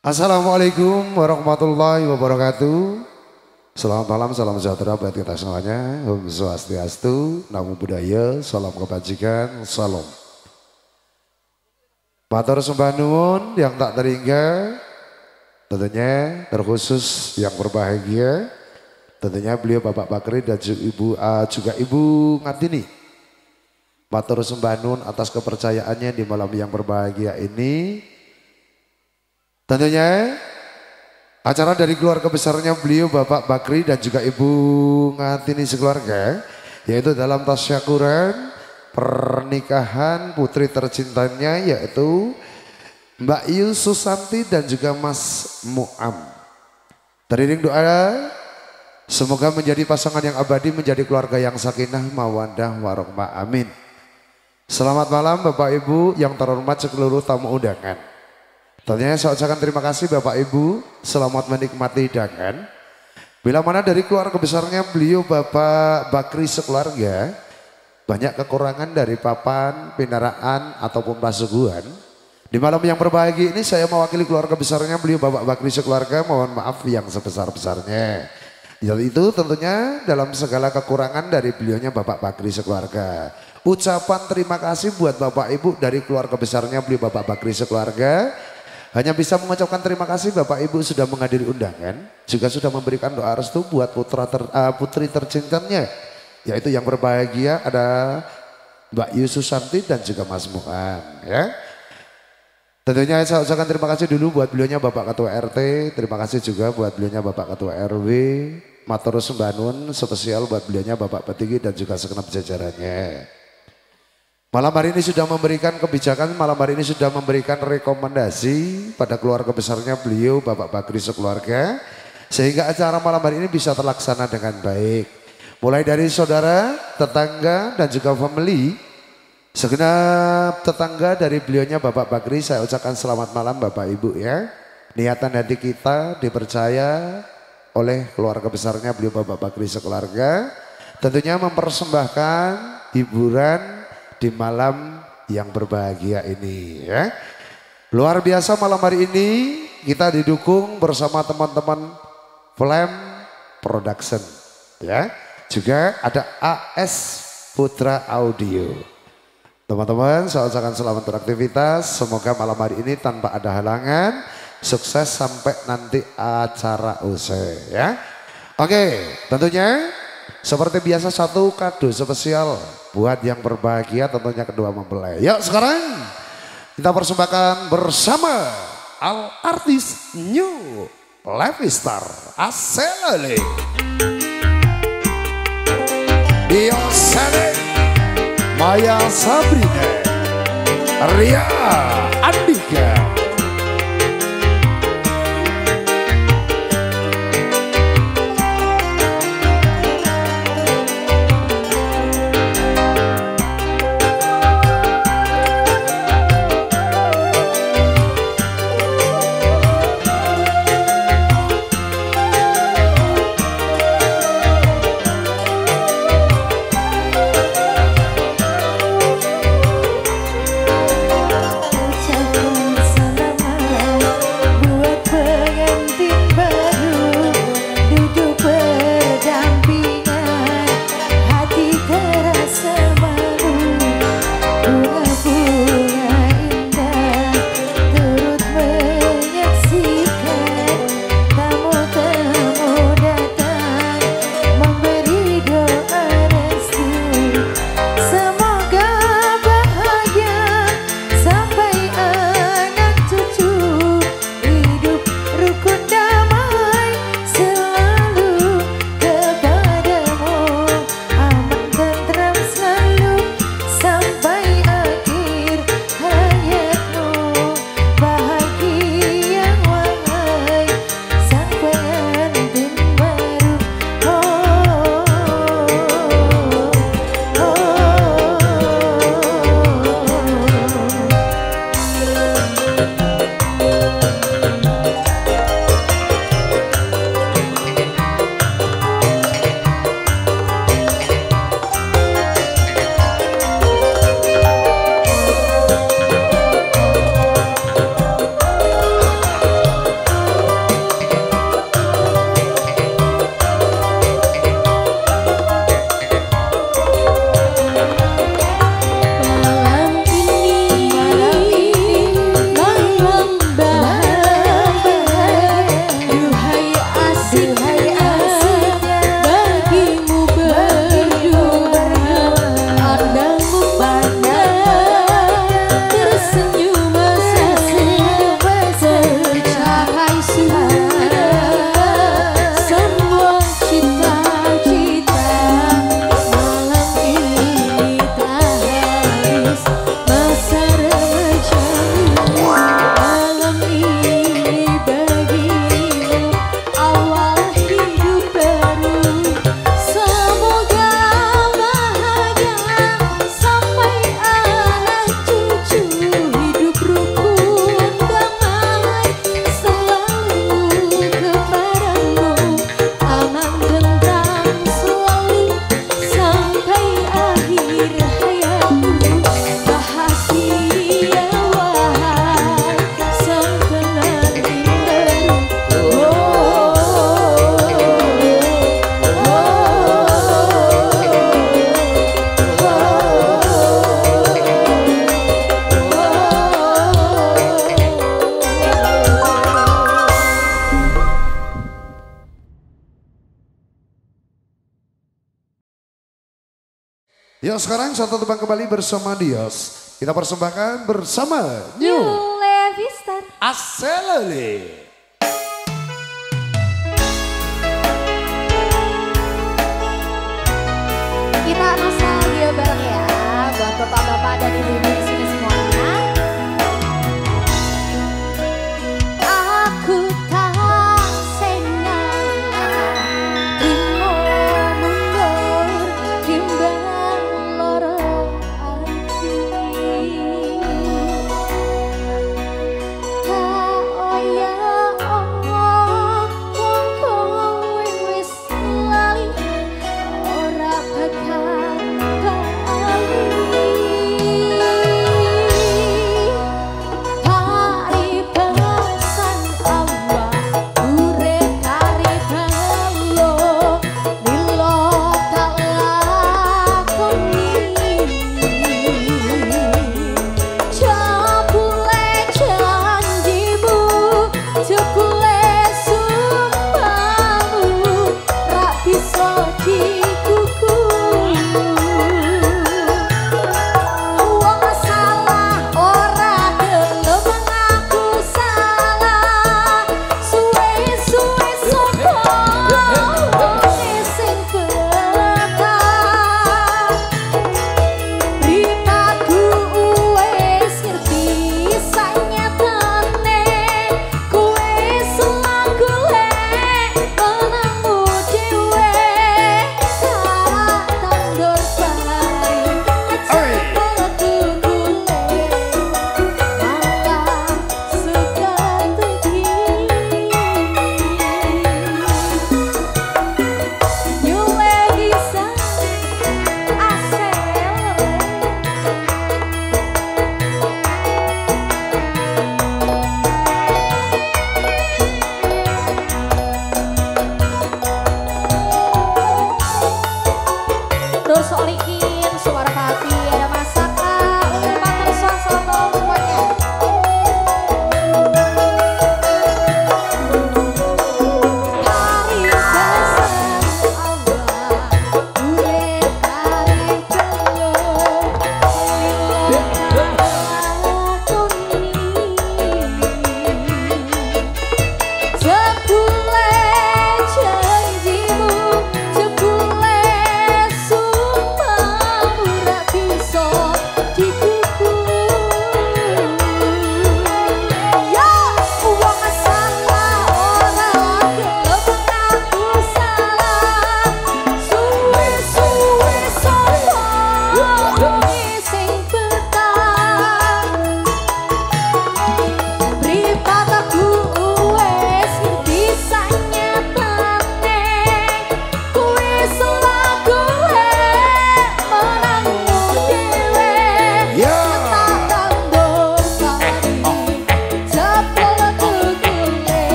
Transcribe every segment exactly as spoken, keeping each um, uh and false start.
Assalamualaikum warahmatullahi wabarakatuh. Selamat malam, salam sejahtera buat kita semuanya. Om Swastiastu, Namo Buddhaya, salam kebajikan, salam. Matur sembah nuwun yang tak terhingga, tentunya terkhusus yang berbahagia, tentunya beliau Bapak Bakri dan juga Ibu, uh, juga Ibu Ngatini. Matur sembah nuwun atas kepercayaannya di malam yang berbahagia ini. Tentunya acara dari keluarga besarnya beliau Bapak Bakri dan juga Ibu Ngatini sekeluarga, yaitu dalam tasyakuran pernikahan putri tercintanya yaitu Mbak Yu Susanti dan juga Mas Muam. Teriring doa semoga menjadi pasangan yang abadi, menjadi keluarga yang sakinah mawaddah warohmah, amin. Selamat malam Bapak Ibu yang terhormat seluruh tamu undangan. Tentunya saya ucapkan terima kasih Bapak Ibu, selamat menikmati hidangan. Bila mana dari keluarga besarnya beliau Bapak Bakri sekeluarga banyak kekurangan dari papan, pindaraan ataupun pasuguhan. Di malam yang berbahagia ini saya mewakili keluarga besarnya beliau Bapak Bakri sekeluarga, mohon maaf yang sebesar-besarnya. Yaitu tentunya dalam segala kekurangan dari beliaunya Bapak Bakri sekeluarga. Ucapan terima kasih buat Bapak Ibu dari keluarga besarnya beliau Bapak Bakri sekeluarga. Hanya bisa mengucapkan terima kasih Bapak Ibu sudah menghadiri undangan, juga sudah memberikan doa restu buat putra ter, uh, putri tercintanya, yaitu yang berbahagia ada Mbak Yu Susanti dan juga Mas Muam. Ya. Tentunya saya ucapkan terima kasih dulu buat beliaunya Bapak Ketua R T, terima kasih juga buat beliaunya Bapak Ketua R W, matur sembah nuwun spesial buat beliaunya Bapak Petinggi dan juga segenap jajarannya. Malam hari ini sudah memberikan kebijakan, malam hari ini sudah memberikan rekomendasi pada keluarga besarnya beliau Bapak Bakri sekeluarga. Sehingga acara malam hari ini bisa terlaksana dengan baik. Mulai dari saudara, tetangga dan juga family. Segenap tetangga dari beliaunya Bapak Bakri saya ucapkan selamat malam Bapak Ibu ya. Niatan hati kita dipercaya oleh keluarga besarnya beliau Bapak Bakri sekeluarga. Tentunya mempersembahkan hiburan di malam yang berbahagia ini ya. Luar biasa malam hari ini kita didukung bersama teman-teman Flame Production ya. Juga ada A S Putra Audio. Teman-teman saya ucapkan selamat beraktivitas. Semoga malam hari ini tanpa ada halangan sukses sampai nanti acara usai ya. Oke, tentunya seperti biasa satu kado spesial buat yang berbahagia, tentunya kedua mempelai. Yuk sekarang kita persembahkan bersama Al Artis New Live Star Aselale Diosele Maya Sabrina Ria Andika. Ucapkan Dios sekarang satu tebang kembali bersama Dios. Kita persembahkan bersama New, New Levistar Aselele. Kita nostalgia bareng ya buat bapak-bapak dan ibu-ibu di sini semuanya. Aku tak senang dimo mundur timbang loro ati. Tak oyah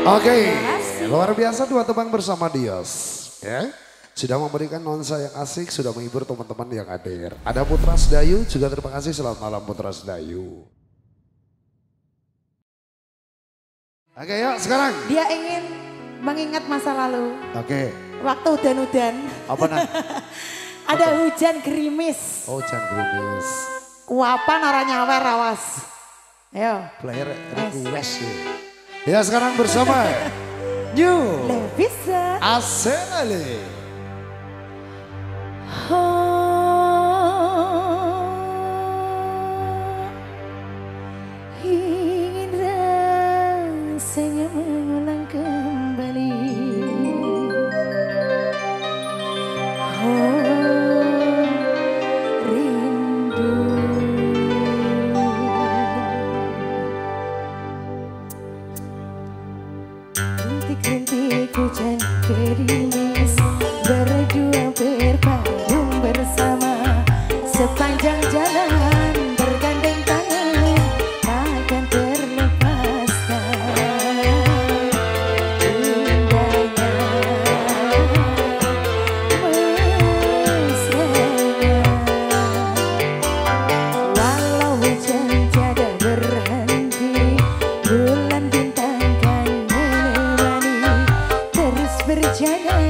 Oke, luar biasa dua teman bersama Dios. Ya, sudah memberikan nuansa yang asik, sudah menghibur teman-teman yang hadir. Ada Putra Sedayu, juga terima kasih, selamat malam Putra Sedayu. Oke yuk sekarang. Dia ingin mengingat masa lalu. Oke. Waktu udan-udan. Apa nah? Ada hujan gerimis. Oh hujan gerimis. Kuapan orang nyawer awas. Ayo. Player request ya. Ya sekarang bersama New Levisa Aselale. Ingin rasanya mengulang kembali. Oh, rindu. Rintik-rintik hujan gerimis, berdua berpayung bersama sepanjang jalan bergandeng tangan, takkan terlepaskan indahnya mesranya. Walau hujan tiada berhenti, bulan bintang kan menemani terus berjalan.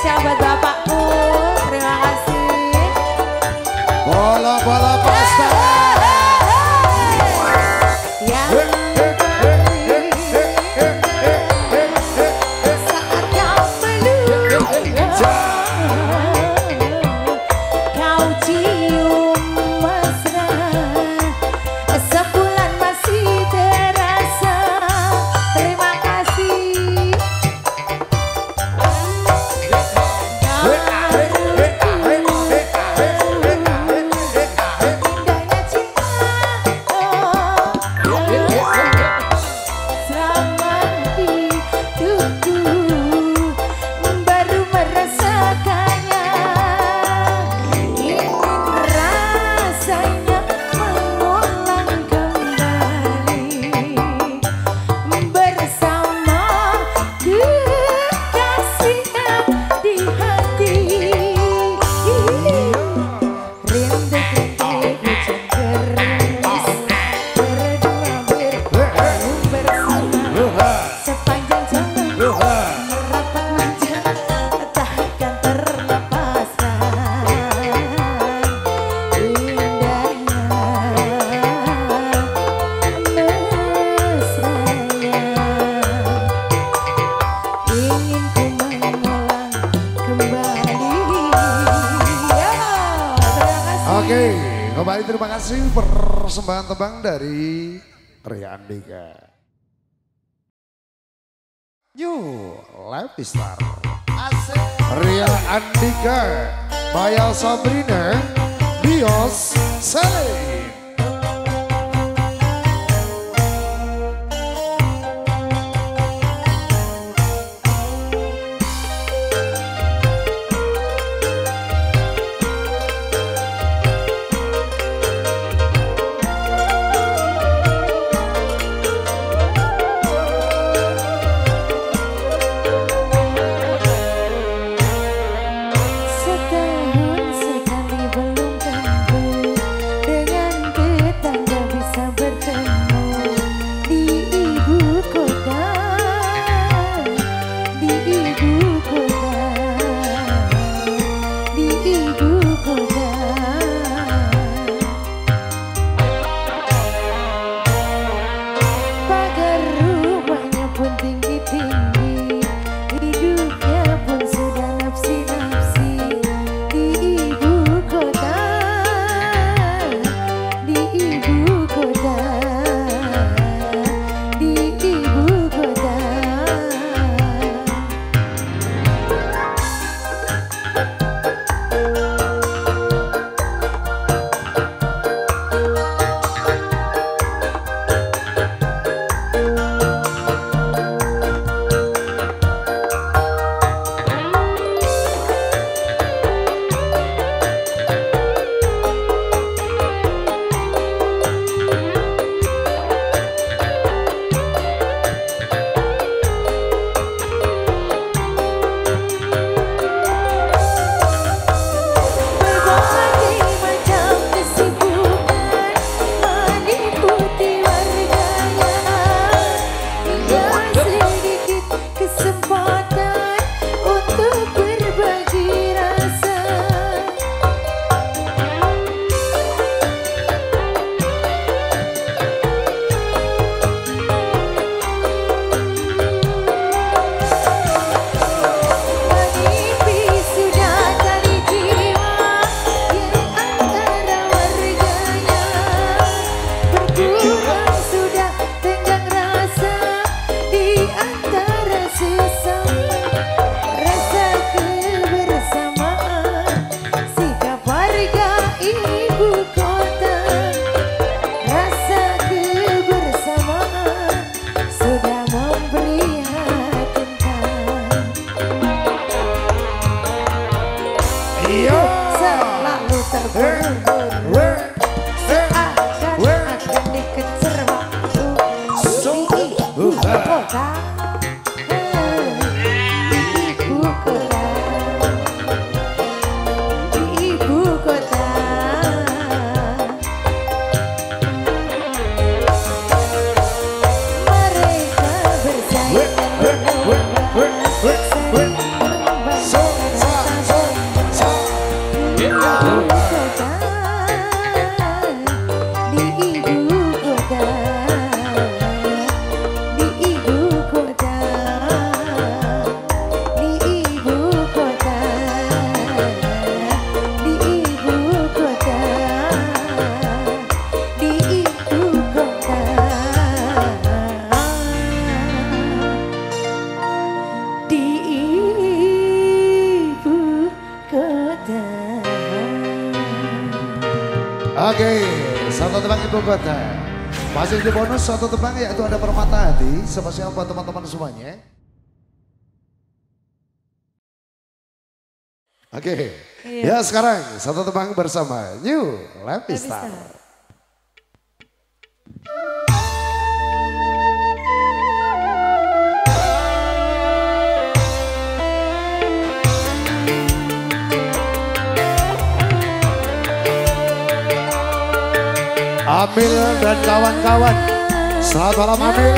spesial buat bapakku. Terima kasih. Bola-bola pasta. Yang saat kau peluk, kau cium mesra, sebulan masih terasa. Terima kasih. Indahnya cinta, oh, selama hidupku baru merasakannya. Ingin rasanya mengulang kembali bersama kekasih yang di hati. Rintik-rintik hujan gerimis, berdua berbaring bersama sepanjang jalan merapat manja, takkan terlepaskan indahnya mesranya. Ingin ku mengulang kembali. Ya, terima kasih. Oke, kembali terima kasih persembahan tebang dari Ria Andika. New Live Star Ria Andika, Maya Sabrina, Dios Salim. Setahun sekali belum tentu dengan Oke, satu tebang ibu kota. Masih di bonus satu tebang yaitu ada Permata Hati. Spesial buat teman-teman semuanya. Oke, Iya. ya sekarang satu tebang bersama New Lepistar. Amil dan kawan-kawan, selamat malam Amil.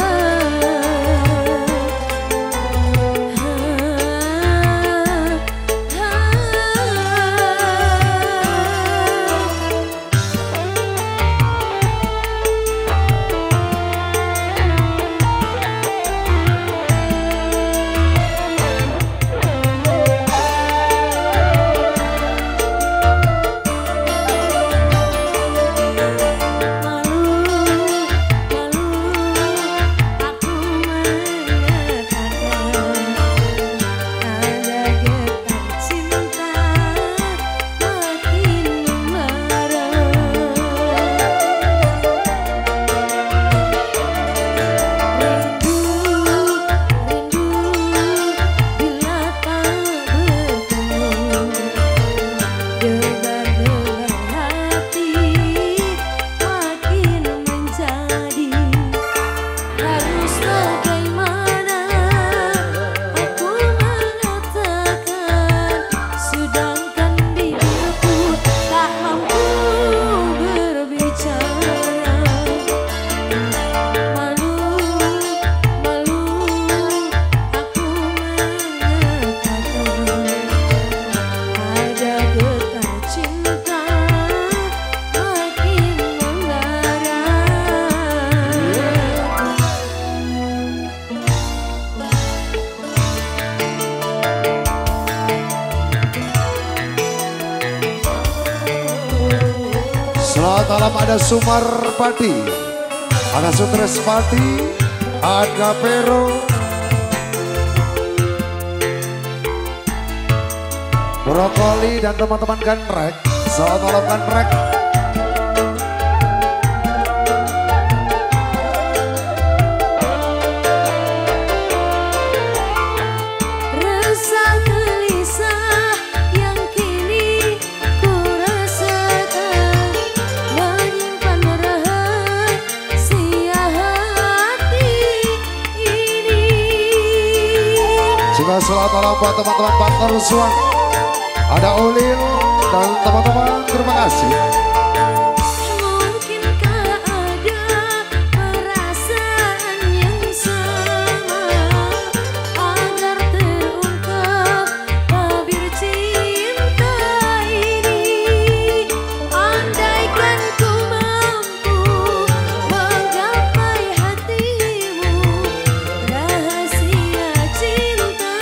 Selamat malam, ada Sumarpati, ada Sutrespati, ada Pero, Brokoli dan teman-teman Ganrek. Selamat malam Ganrek. Juga selamat malam buat teman-teman partner Suang. Ada Ulil dan teman-teman, terima kasih. Mungkinkah ada perasaan yang sama agar terungkap tabir cinta ini? Andaikan ku mampu menggapai hatimu, rahasia cinta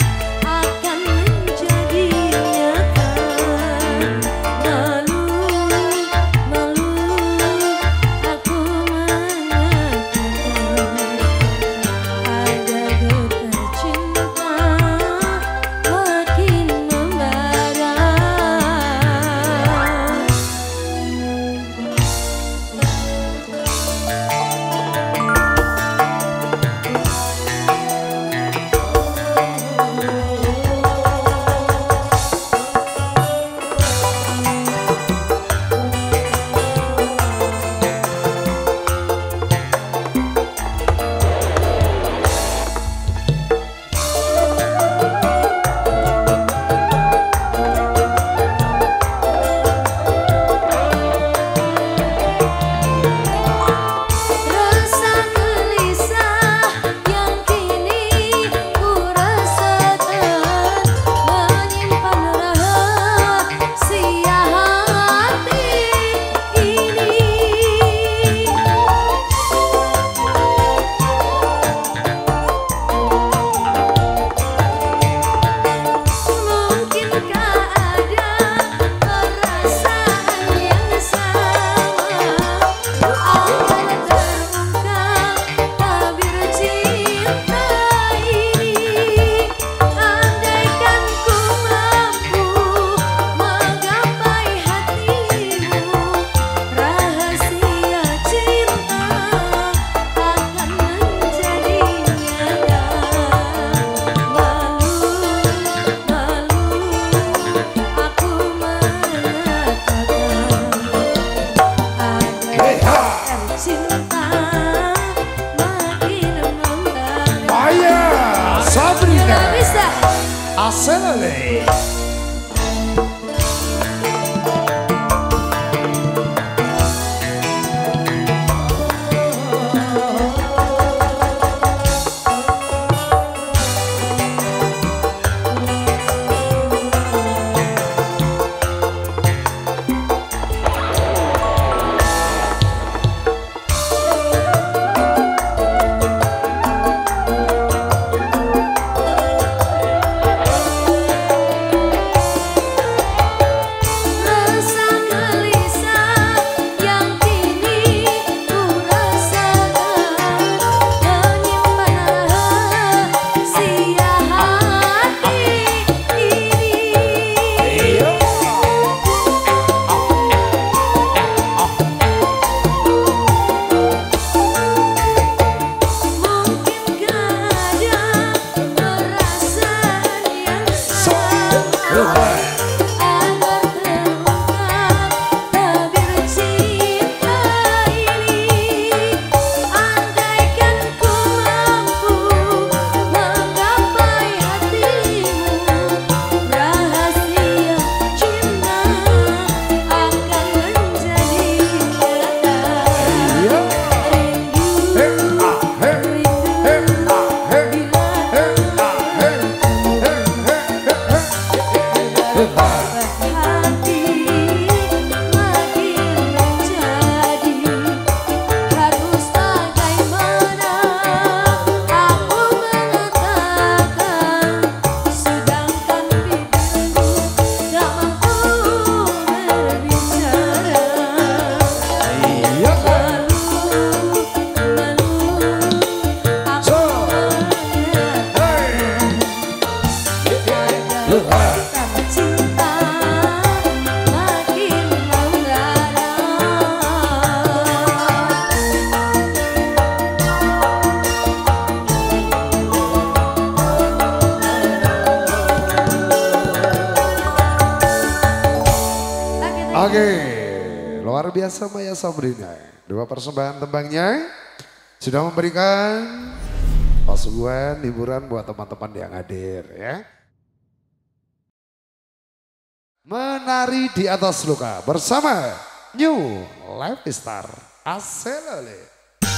akan menjadi nyata. Malu, keluarga. Nggak bisa. Aselale. Oke, luar biasa Maya Sabrina. Dua persembahan tembangnya sudah memberikan pasukan hiburan buat teman-teman yang hadir ya. Menari di atas luka bersama New Live Star Aselale.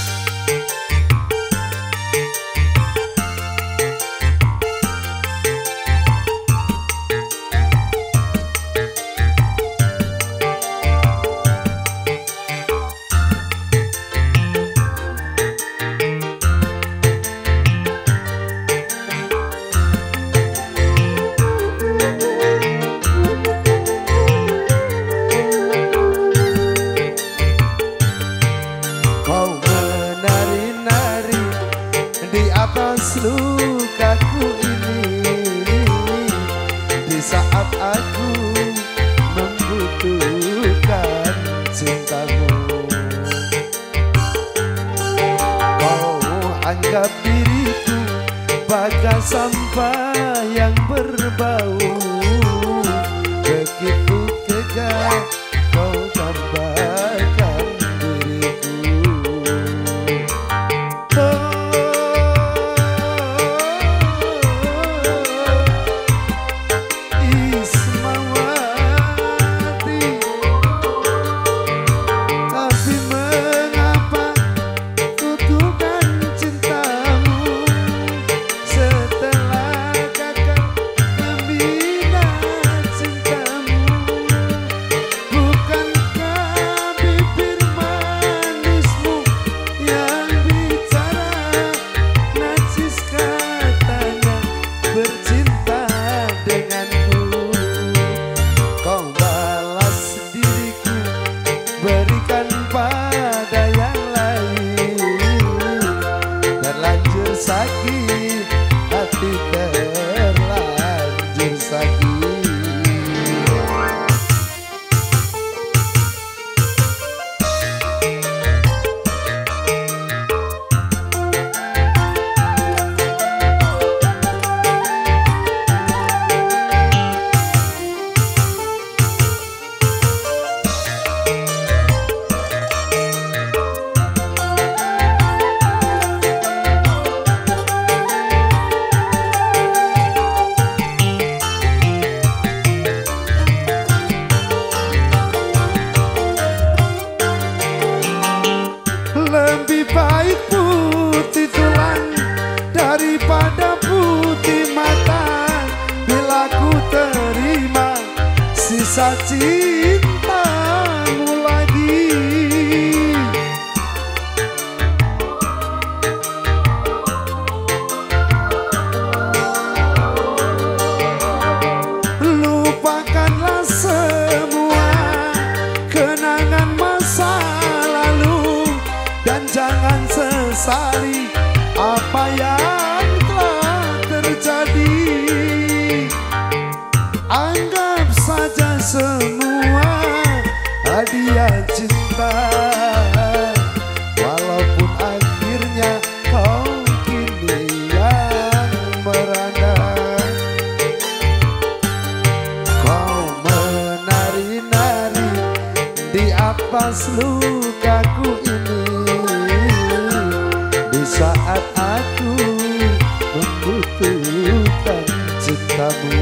Lukaku ini di saat aku membutuhkan cintamu, kau anggap diriku bagai sampah yang berbau, begitu tega kau tambahkan diriku. Oh, berikan pada yang lain, terlanjur sakit hati, terlanjur sakit. sisa cintamu lagi. Lupakanlah semua kenangan masa lalu dan jangan sesali apa yang telah terjadi. Anggap saja semua hadiah cinta, walaupun akhirnya kau kini yang merana. Kau menari-nari di atas lukaku ini di saat aku membutuhkan cintamu.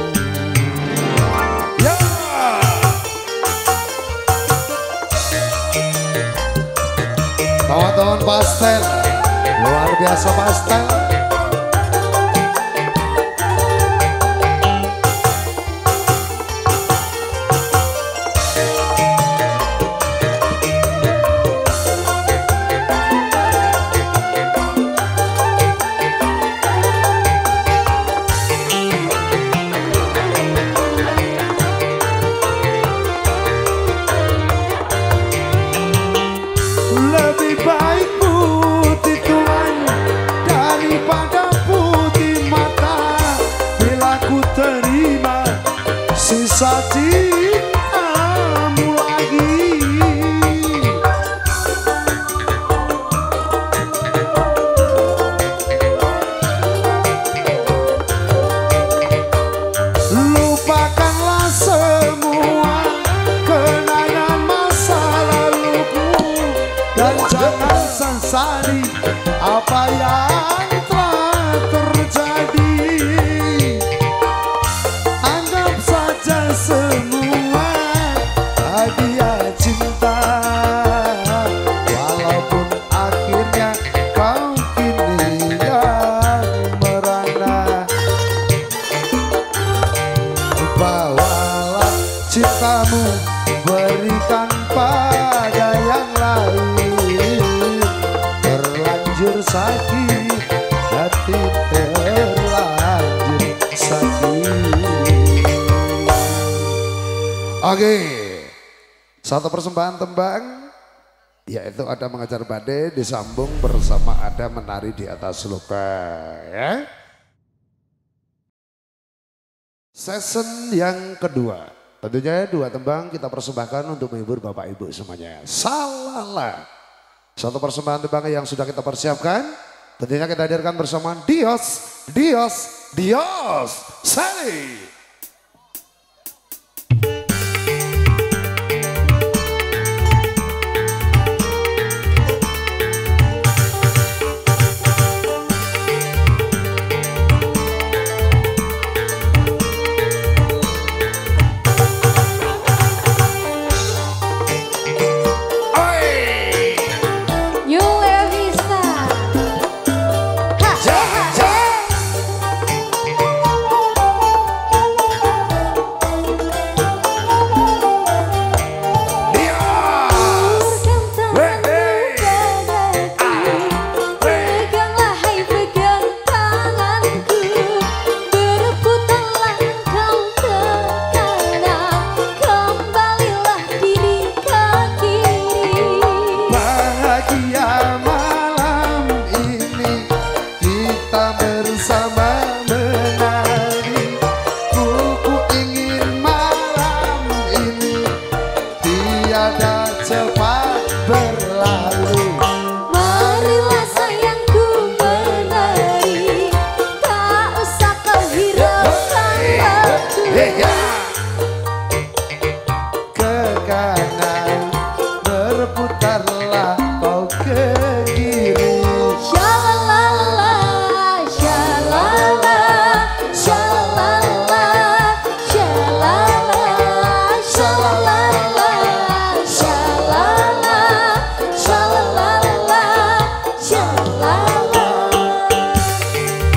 Kawan-kawan pastel, luar biasa pastel. Lebih baik putih tulang daripada putih mata, bila ku terima sisa cintamu lagi. Lupakanlah semua kenangan masa laluku dan jangan sesali apa yang telah terjadi. Anggap saja semua hadiah cinta, walaupun akhirnya kau kini yang merana. Bawalah cintamu, berikan pada yang lain. Terlanjur sakit hati, terlanjur sakit. Oke, satu persembahan tembang, yaitu ada mengajar badai disambung bersama ada menari di atas luka, ya. Season yang kedua, tentunya dua tembang kita persembahkan untuk menghibur Bapak Ibu semuanya. Salala, satu persembahan tembang yang sudah kita persiapkan, tentunya kita hadirkan bersama Dios, Dios, Dios, Sally.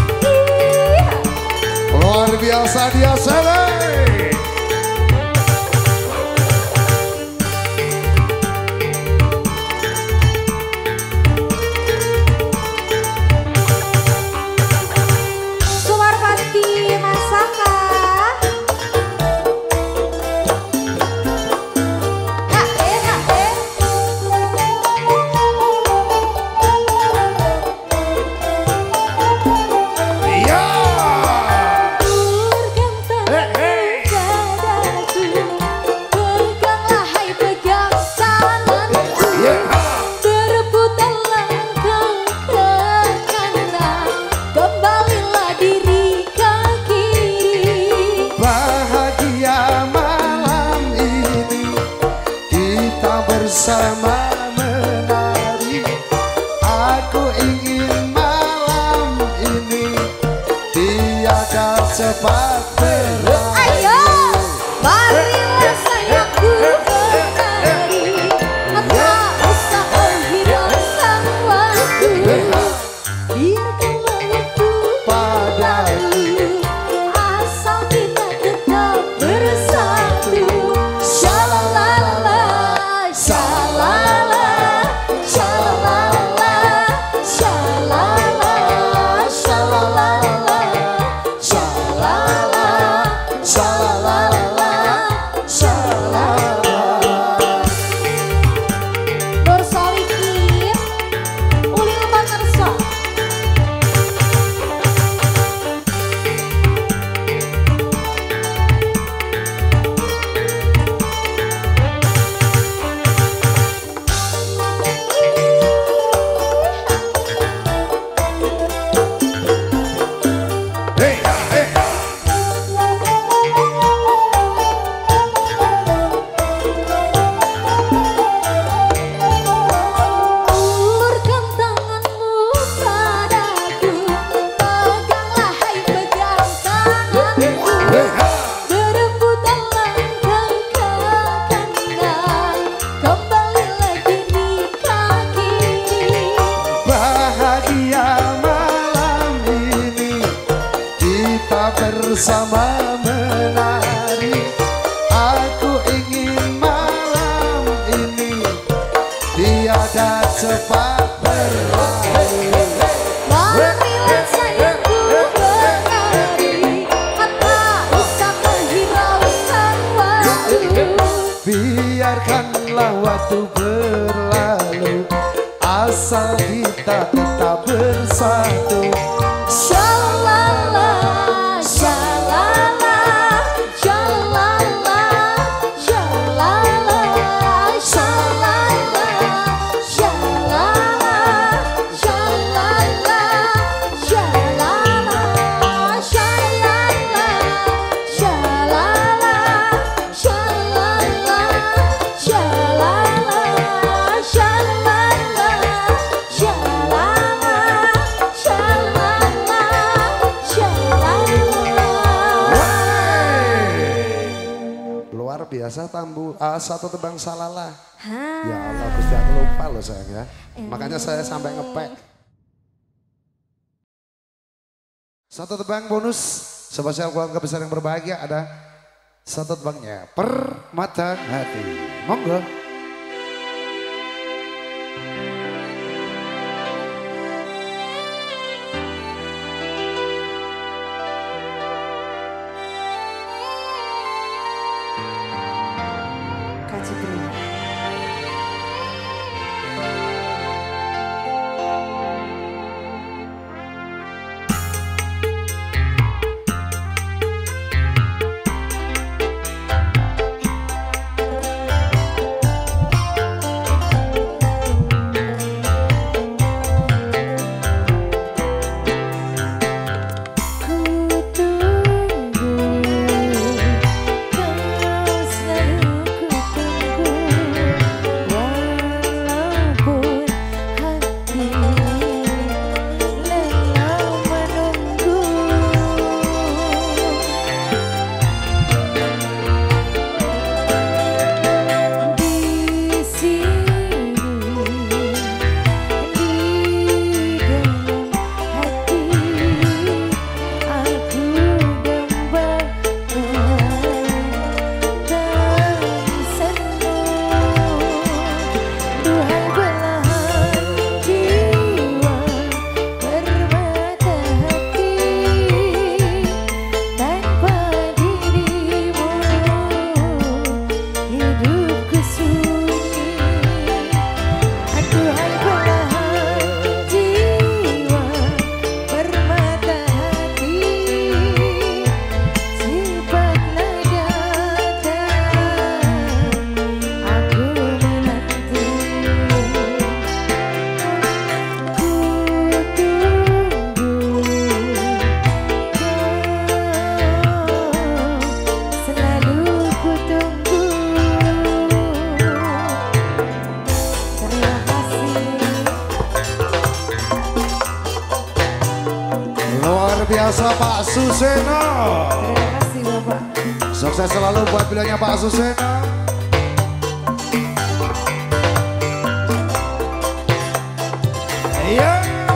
biasa dia sele. bersama menari. Aku ingin malam ini tiada cepat berlalu. Ayo, marilah sayangku menari. Tak usah kau hiraukan waktu. Biarkanlah waktu berlalu. Asal kita tetap bersatu. Shalalala, shalalala, shalalala, shalalala, shalalala, shalalala, shalalala, shalalala. Nur Solikin, Ulil Makarsa. Hey, hey. Ulurkan tanganmu padaku, peganglah hai pegang tanganku. Berebutan langkah ke kanan, kembali lagi di kaki. Bahagia malam ini kita bersama menari. Aku ingin malam ini tiada cepat berlalu. Marilah sayangku menari, tak usah kau hiraukan waktu. Biarkanlah waktu berlalu, asal kita tetap bersatu. Shalala, shalala, shalala, shalala, shalala, shalala, shalala, shalala, shalala, shalala, shalala, shalala, shalala, shalala, shalala. Luar biasa tambu ah, satu tebang salala. Ya Allah, Gusti aku lupa loh sayang ya. Makanya saya sampai ngepek. Satu tebang bonus spesial keluarga besar yang berbahagia, ada satu tebangnya Permata Hati. Monggo. Kak Cipri. Shalala, biasa Pak Suseno. Terima kasih Bapak. Sukses selalu buat bilangnya Pak Suseno. Iya.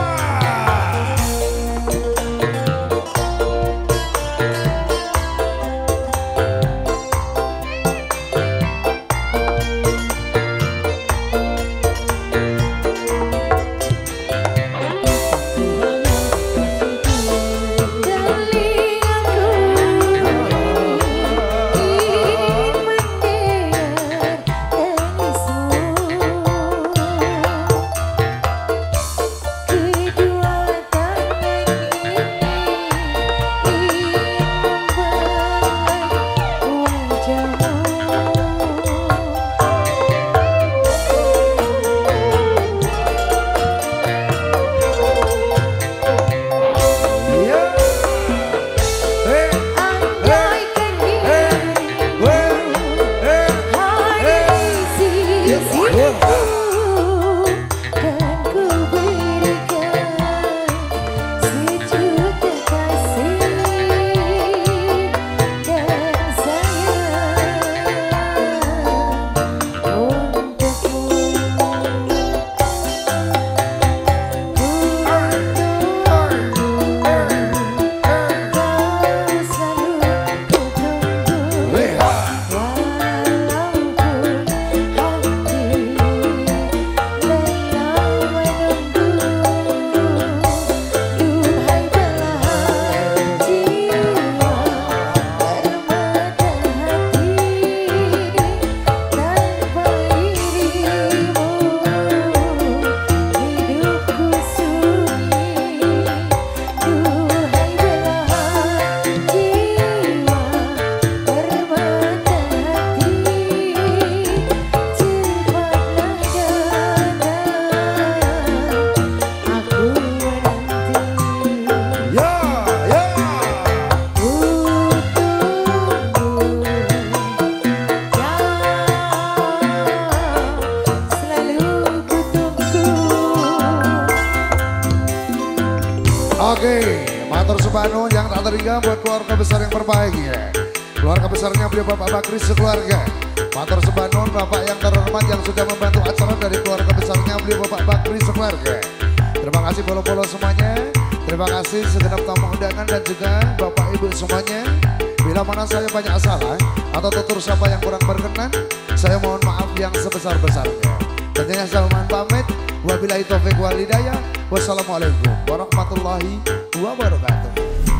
Oke, matur subhanu yang tak terhingga buat keluarga besar yang berbahagia. Keluarga besarnya beliau Bapak Bakri sekeluarga. Matur subhanu Bapak yang terhormat yang sudah membantu acara dari keluarga besarnya beliau Bapak Bakri sekeluarga. Terima kasih bolo-bolo semuanya. Terima kasih segenap tamu undangan dan juga Bapak Ibu semuanya. Bila mana saya banyak salah atau tutur sapa yang kurang berkenan, saya mohon maaf yang sebesar-besarnya. Tentunya saya mohon pamit. Wabillahi taufiq wal hidayah. Wassalamualaikum warahmatullahi wabarakatuh.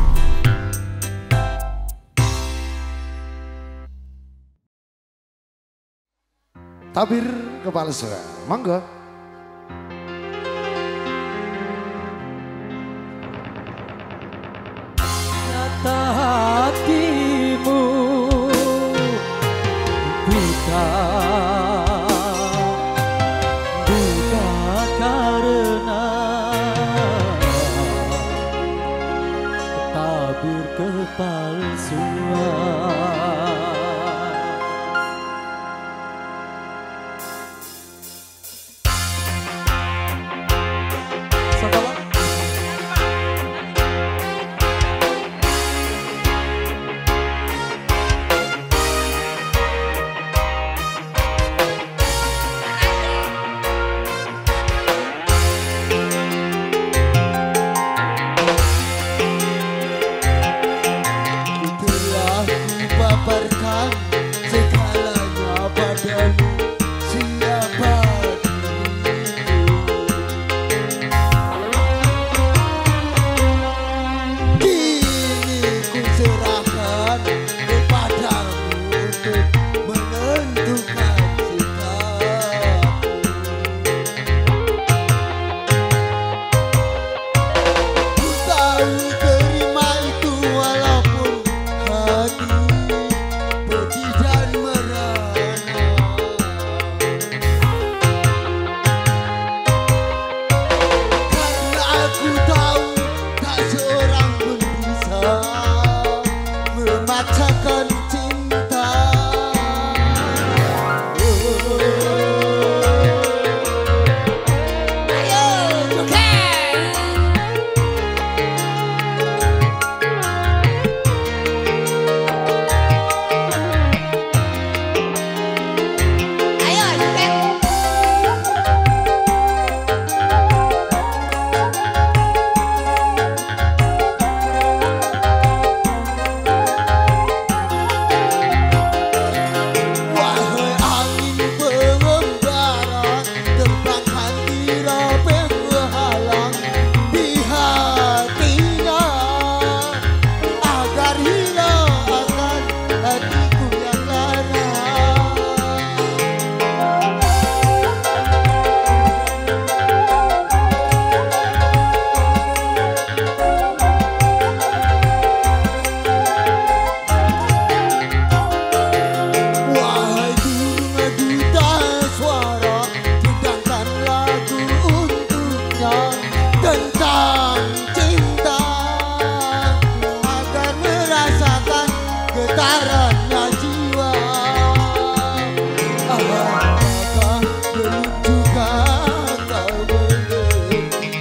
Tabir kepala suara, mangga. Nyata hatimu buta, buta karena tabir kepalsuan. Telah ku paparkan getarannya jiwa. Apakah belum juga kau mengerti,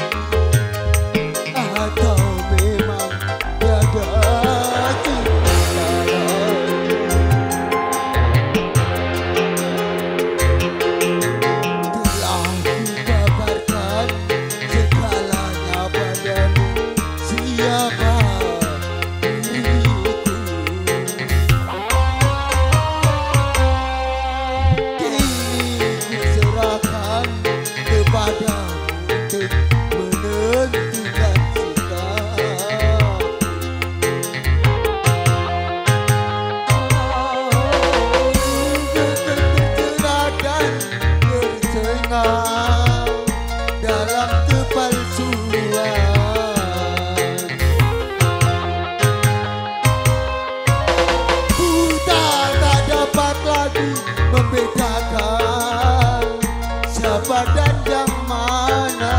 atau memang tiada cinta lain? Telah kukabarkan segalanya padamu, siapa diriku. Kini kuserahkan kepadamu untuk menentukan sikap. Tercerah dan tercengang dalam kepalsuan. Buta tak dapat lagi membedakan siapa dan yang mana.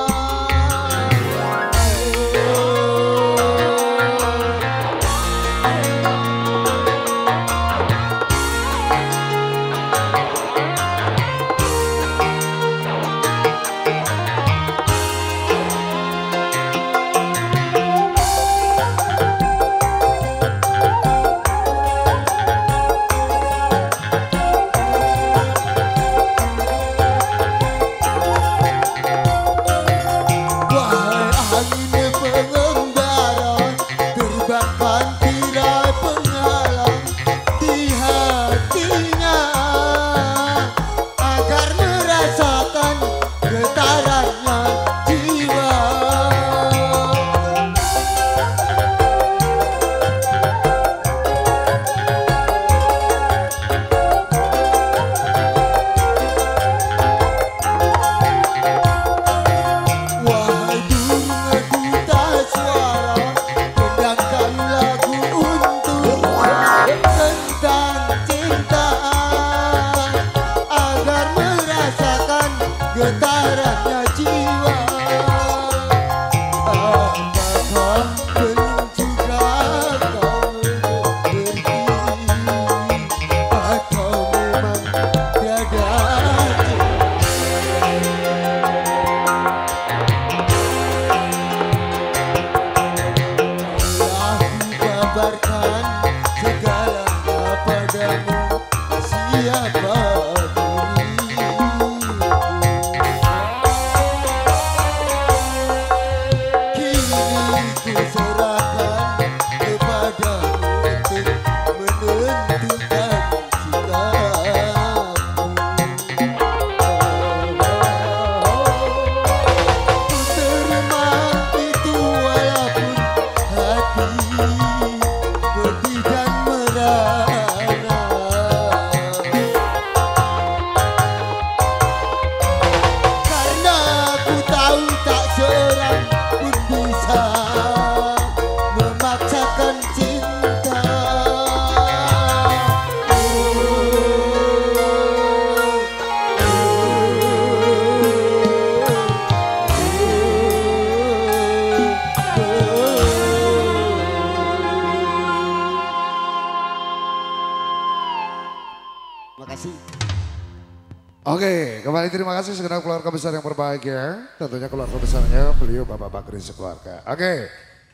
Wahai angin pengembara, terbangkan tirai penghalang di hatinya, agar merasakan getarannya jiwa. Wahai dunia duta suara, kendangkan lagu untuk tentang cinta, agar merasakan getarannya jiwa. Apakah belum juga kau mengerti, atau memang tiada Telah kukabarkan segalanya padamu, siapa diriku. Kini kuserahkan kepadamu untuk menentukan sikapmu. Ku terima itu walaupun hati pedih dan merana. Karena ku tahu tak seorang pun bisa memaksakan cinta. Terima kasih. Oke, kembali terima kasih segenap keluarga besar yang berbahagia. Tentunya keluarga besarnya beliau Bapak Bakri sekeluarga. Oke.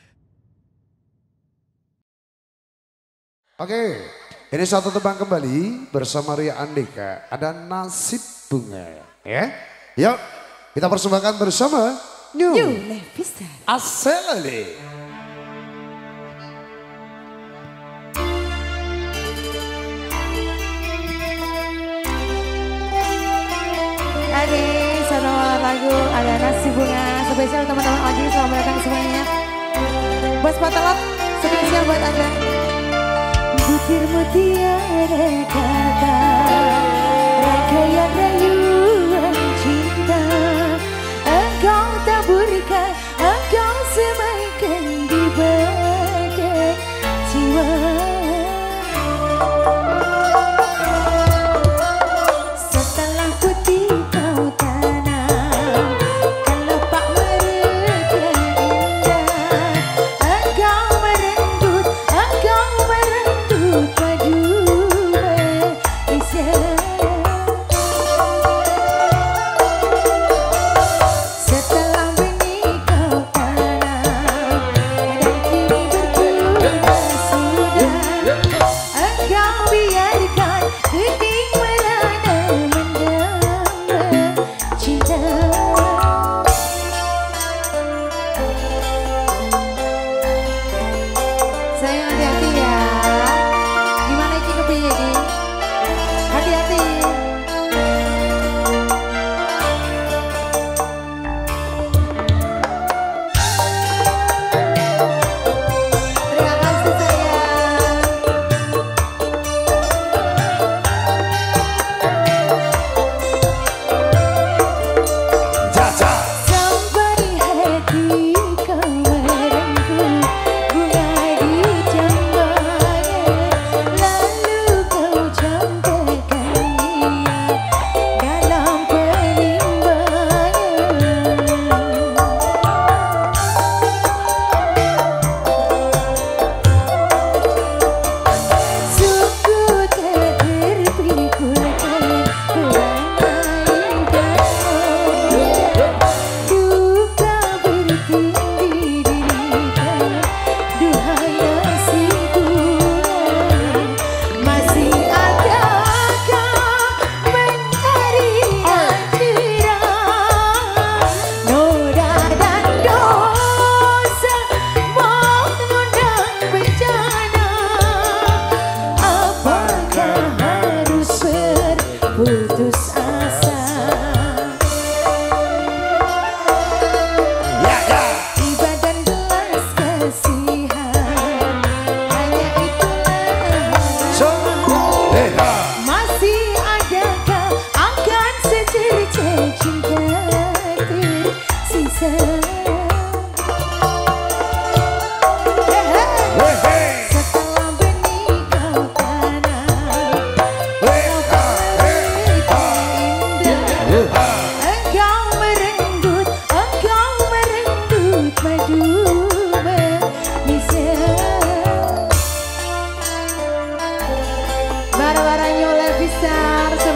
Oke, ini satu tebang kembali bersama Ria Andika. Ada Nasib Bunga. Ya, yuk kita persembahkan bersama New, New Levistar. Aselali. Oke, satu lagu ada Nasib Bunga spesial teman-teman Oji, selamat datang semuanya. Buat Spotelot, spesial buat Anda. Butir mutiara kata, rangkaian rayuan cinta, engkau taburkan, engkau semaikan di bagai jiwa. Setelah putih kau tanam, kelopak mereka indah, engkau merenggut, engkau merenggut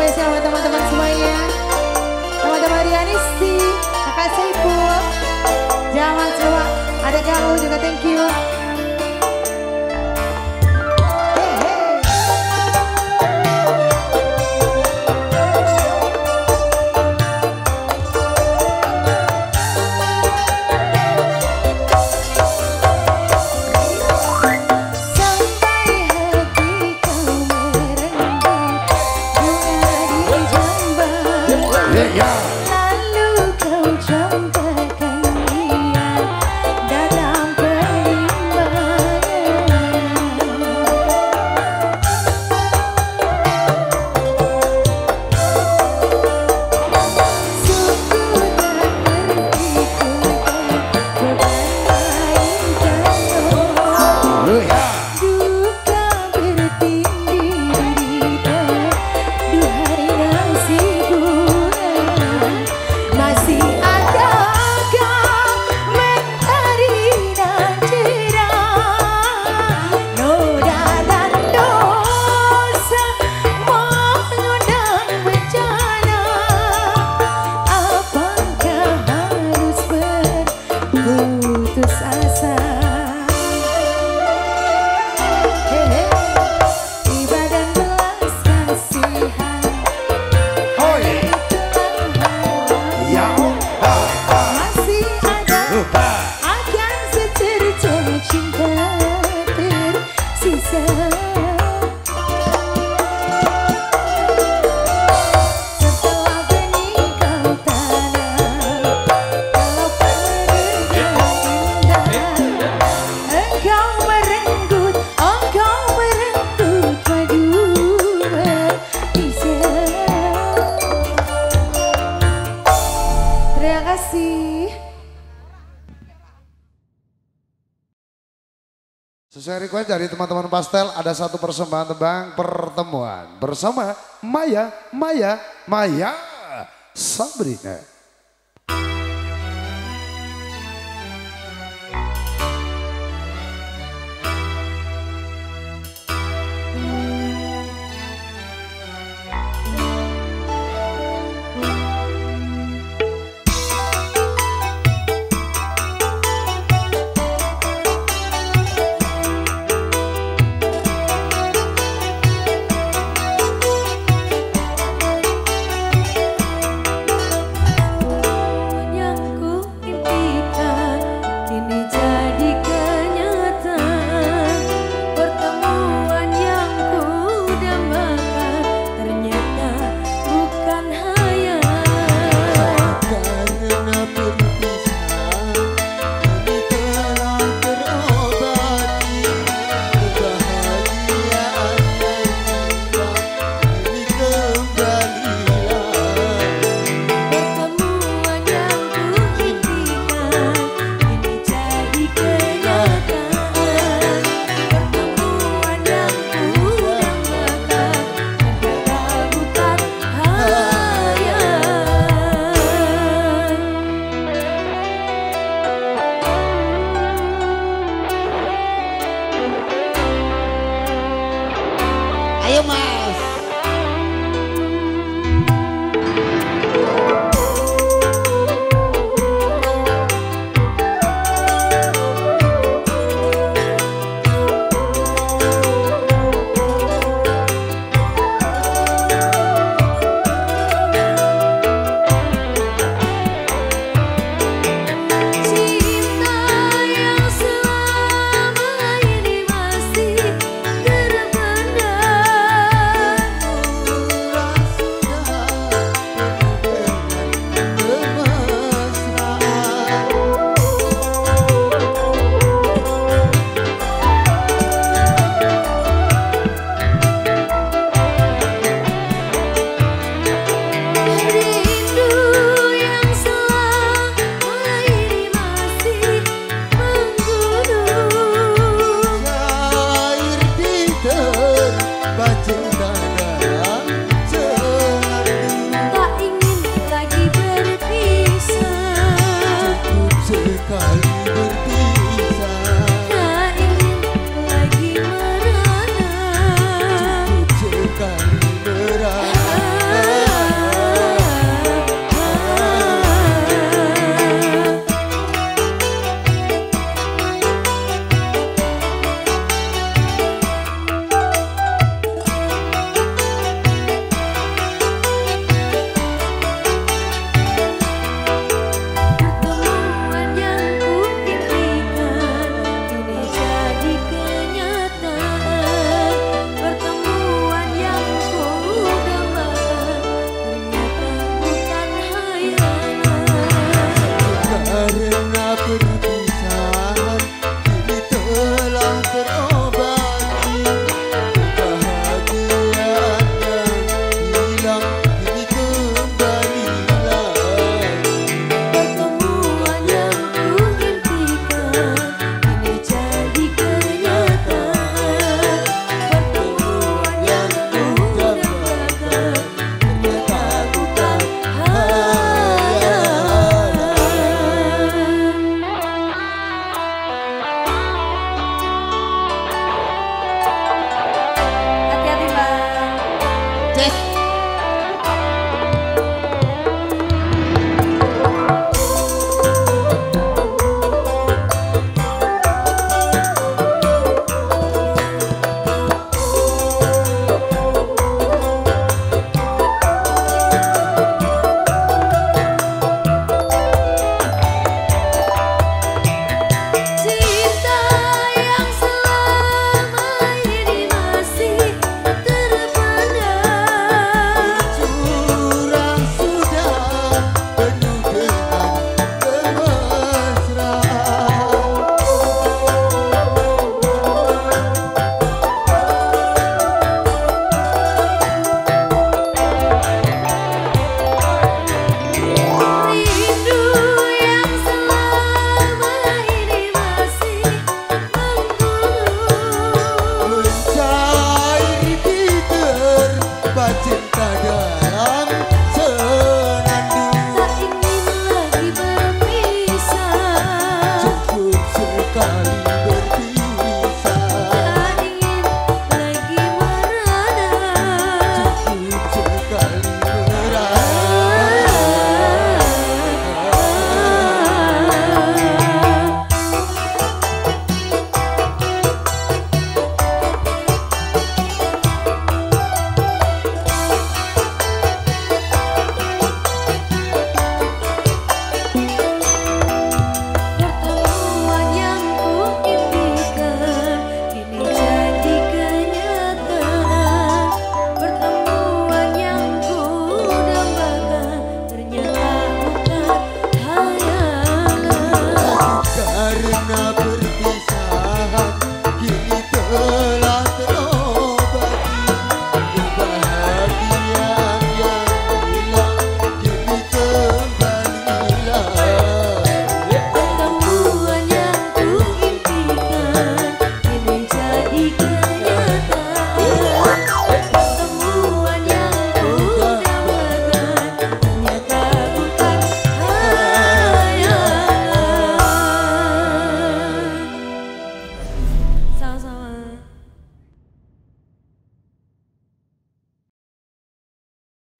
spesial buat teman-teman semuanya. Teman-teman Rianisti, Kakak Saiful, Jamal coba ada kamu juga, thank you. Lalu kau campakkan dia dalam Sesuai request dari teman-teman Pastel, ada satu persembahan tembang pertemuan bersama Maya, Maya, Maya Sabrina. Ayo Mas. Cinta yang selama ini masih terpendam.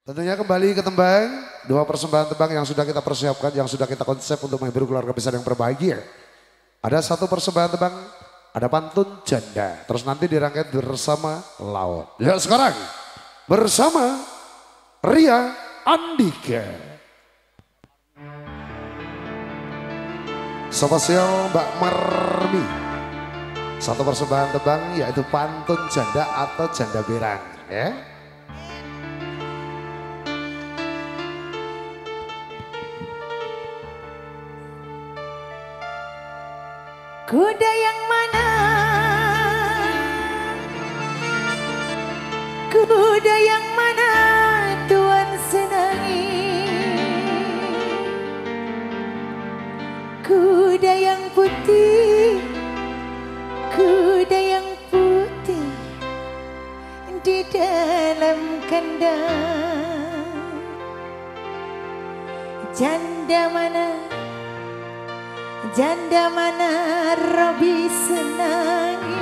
Tentunya kembali ke tembang, dua persembahan tembang yang sudah kita persiapkan, yang sudah kita konsep untuk menghibur keluarga besar yang berbahagia. Ada satu persembahan tembang, ada pantun janda, terus nanti dirangkai bersama laut. Ya sekarang bersama Ria Andika. Spesial Mbak Marmi. Satu persembahan tembang yaitu pantun janda atau janda berang. Ya. Kuda yang mana, kuda yang mana Tuhan senangi, kuda yang putih, kuda yang putih di dalam kandang. Janda mana, janda mana Robi senangi.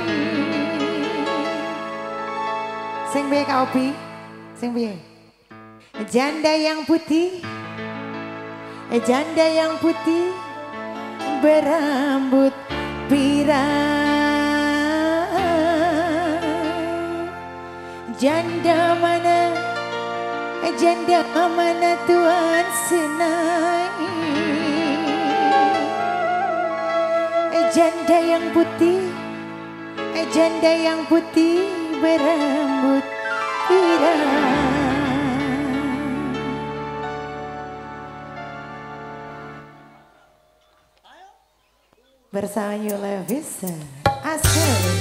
Sing piye Kak Obi? Sing piye? Janda yang putih, janda yang putih berambut pirang. Janda mana, janda mana Tuhan senangi. Janda yang putih, janda yang putih berambut pirang. Bersama Yula Visa Asal.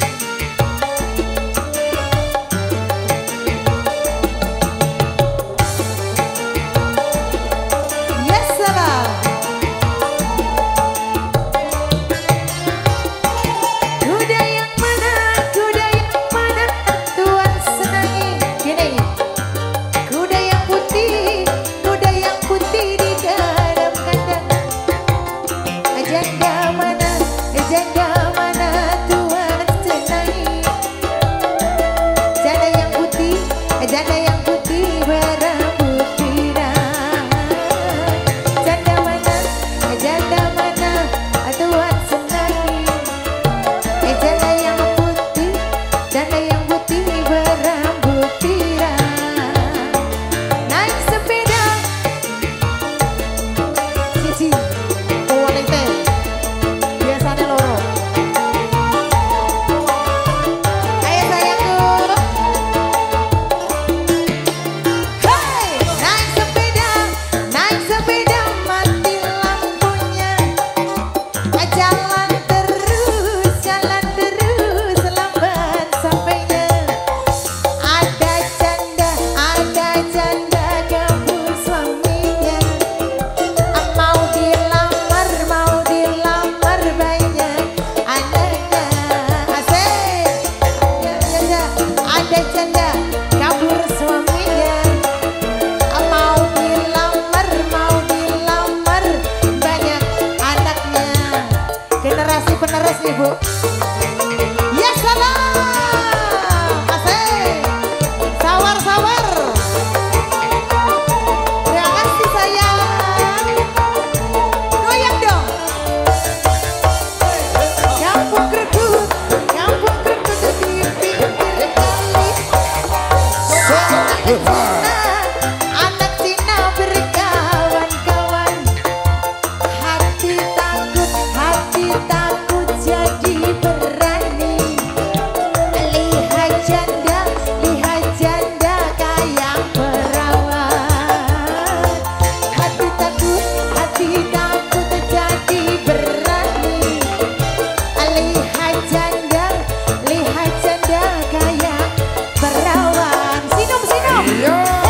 Penerus nih Bu. Ya salam. Asik. Sawar-sawar. Terima kasih sayang. Goyang dong. Kampung Krekut, kampung Krekut di pinggir kali. Anak Cina berkawan-kawan. Hati takut, hati takut. Jadi berani. Lihat janda, lihat janda kayak perawan. Hati takut, hati takut jadi berani. Lihat janda, lihat janda kayak perawan. Sinum, sinum.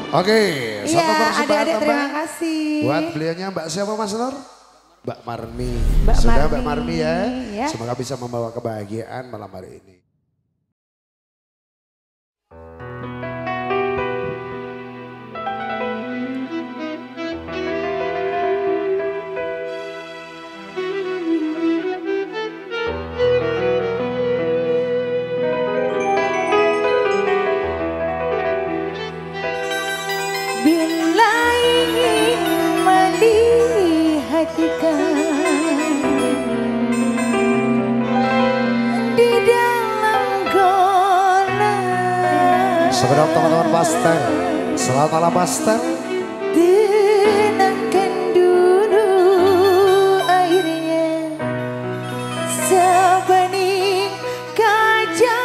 Oke, satu Iya, persembahan adik-adik tambah. terima kasih. Buat beliaunya Mbak siapa Mas Nur? Mbak Marmi. Mbak Sudah Marmi, Mbak Marmi ya. ya. Semoga bisa membawa kebahagiaan malam hari ini. Bila ingin melihat di dalam kolam, Sebenarnya teman-teman pastel. Selamat malam pastel. tenangkan dulu airnya sebening kaca.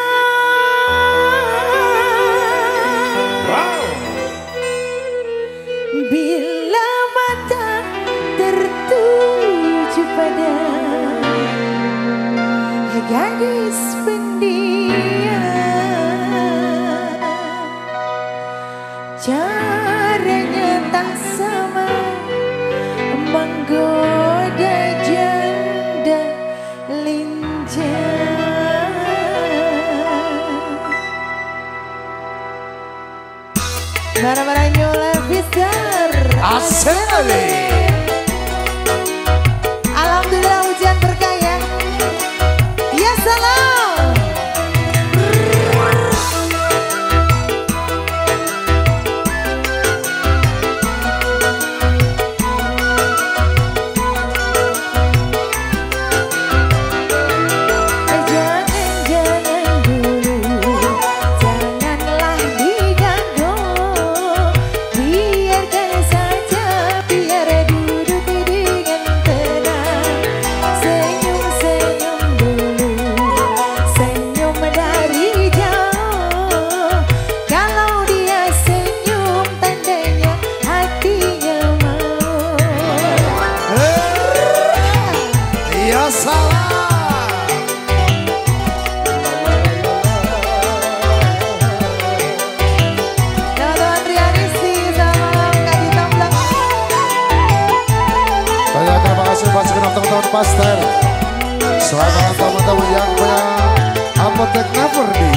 Bila mata tertuju pada gadis pendiam, caranya tak sama menggoda janda lincah. Bara-bara nyola besar. Asli. Alhamdulillah hujan berkah ya. Ya salam. Jangan-jangan dulu, janganlah diganggu. Biarkan saja, biar duduk dengan tenang. Senyum-senyum dulu, senyum dari jauh. Kalau dia senyum, tandanya hatinya mau. Ya salam. Teman-teman Rianisti, selamat malam Kak Dita Blak. Banyak terima kasih buat segenap teman-teman pastel. Selamat teman-teman yang punya apotek Neverdi.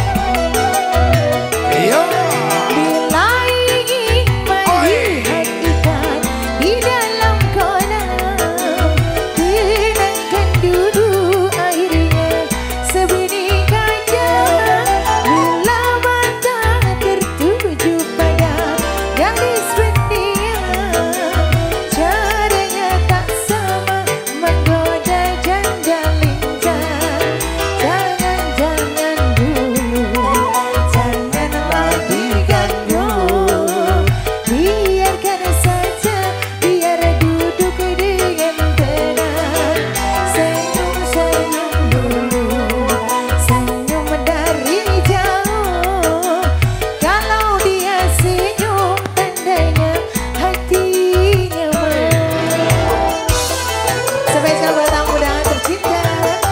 Iya. Bila ingin melihat ikan di dalam kolam, tenangkan dulu airnya sebening kaca. Bila mata tertuju pada gadis pendiam, caranya tak sama menggoda janda lincah. Jangan-jangan dulu, janganlah diganggu. Biarkan saja, biar duduk dengan tenang. Senyum-senyum dulu, senyum dari jauh. Kalau dia senyum, tandanya hatinya mau. Spesial buat tamu undangan tercinta.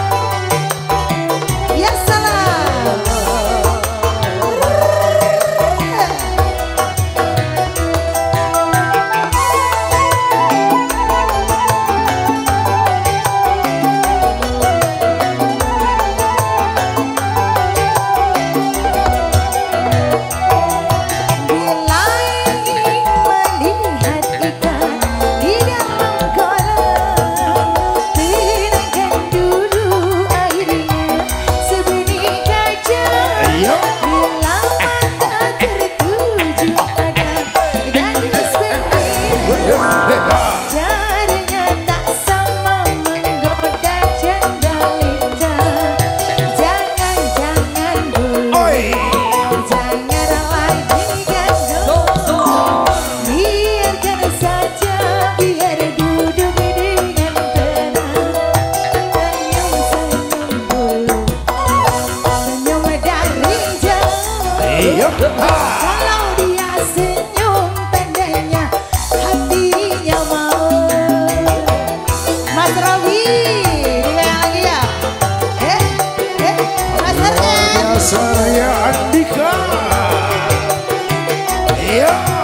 Ya salam. Bila ingin melihat ikan di dalam kolam, tenangkan dulu airnya sebening kaca. Bila mata tertuju pada gadis pendiam, caranya tak sama menggoda janda lincah. Jangan-jangan dulu, janganlah diganggu. Biarkan saja, biar duduk dengan tenang. Senyum-senyum dulu, senyum dari jauh. Kalau dia senyum, tandanya hatinya mau. Mas Robi, dipegang lagi ya. Eh, eh, Mas Ernest. Saya Andika. Iya.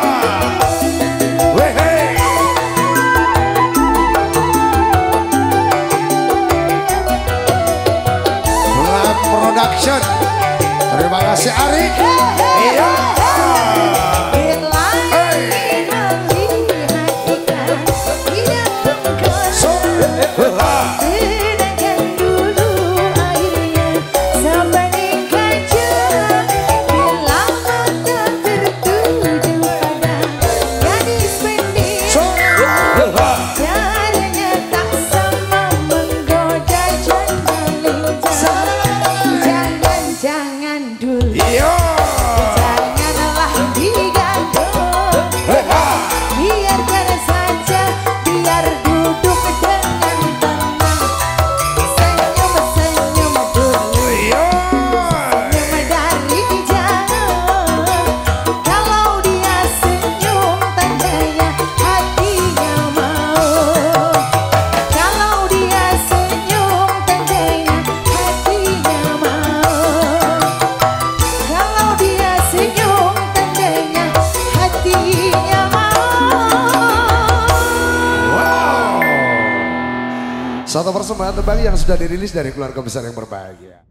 Satu persembahan tembang yang sudah dirilis dari keluarga besar yang berbahagia.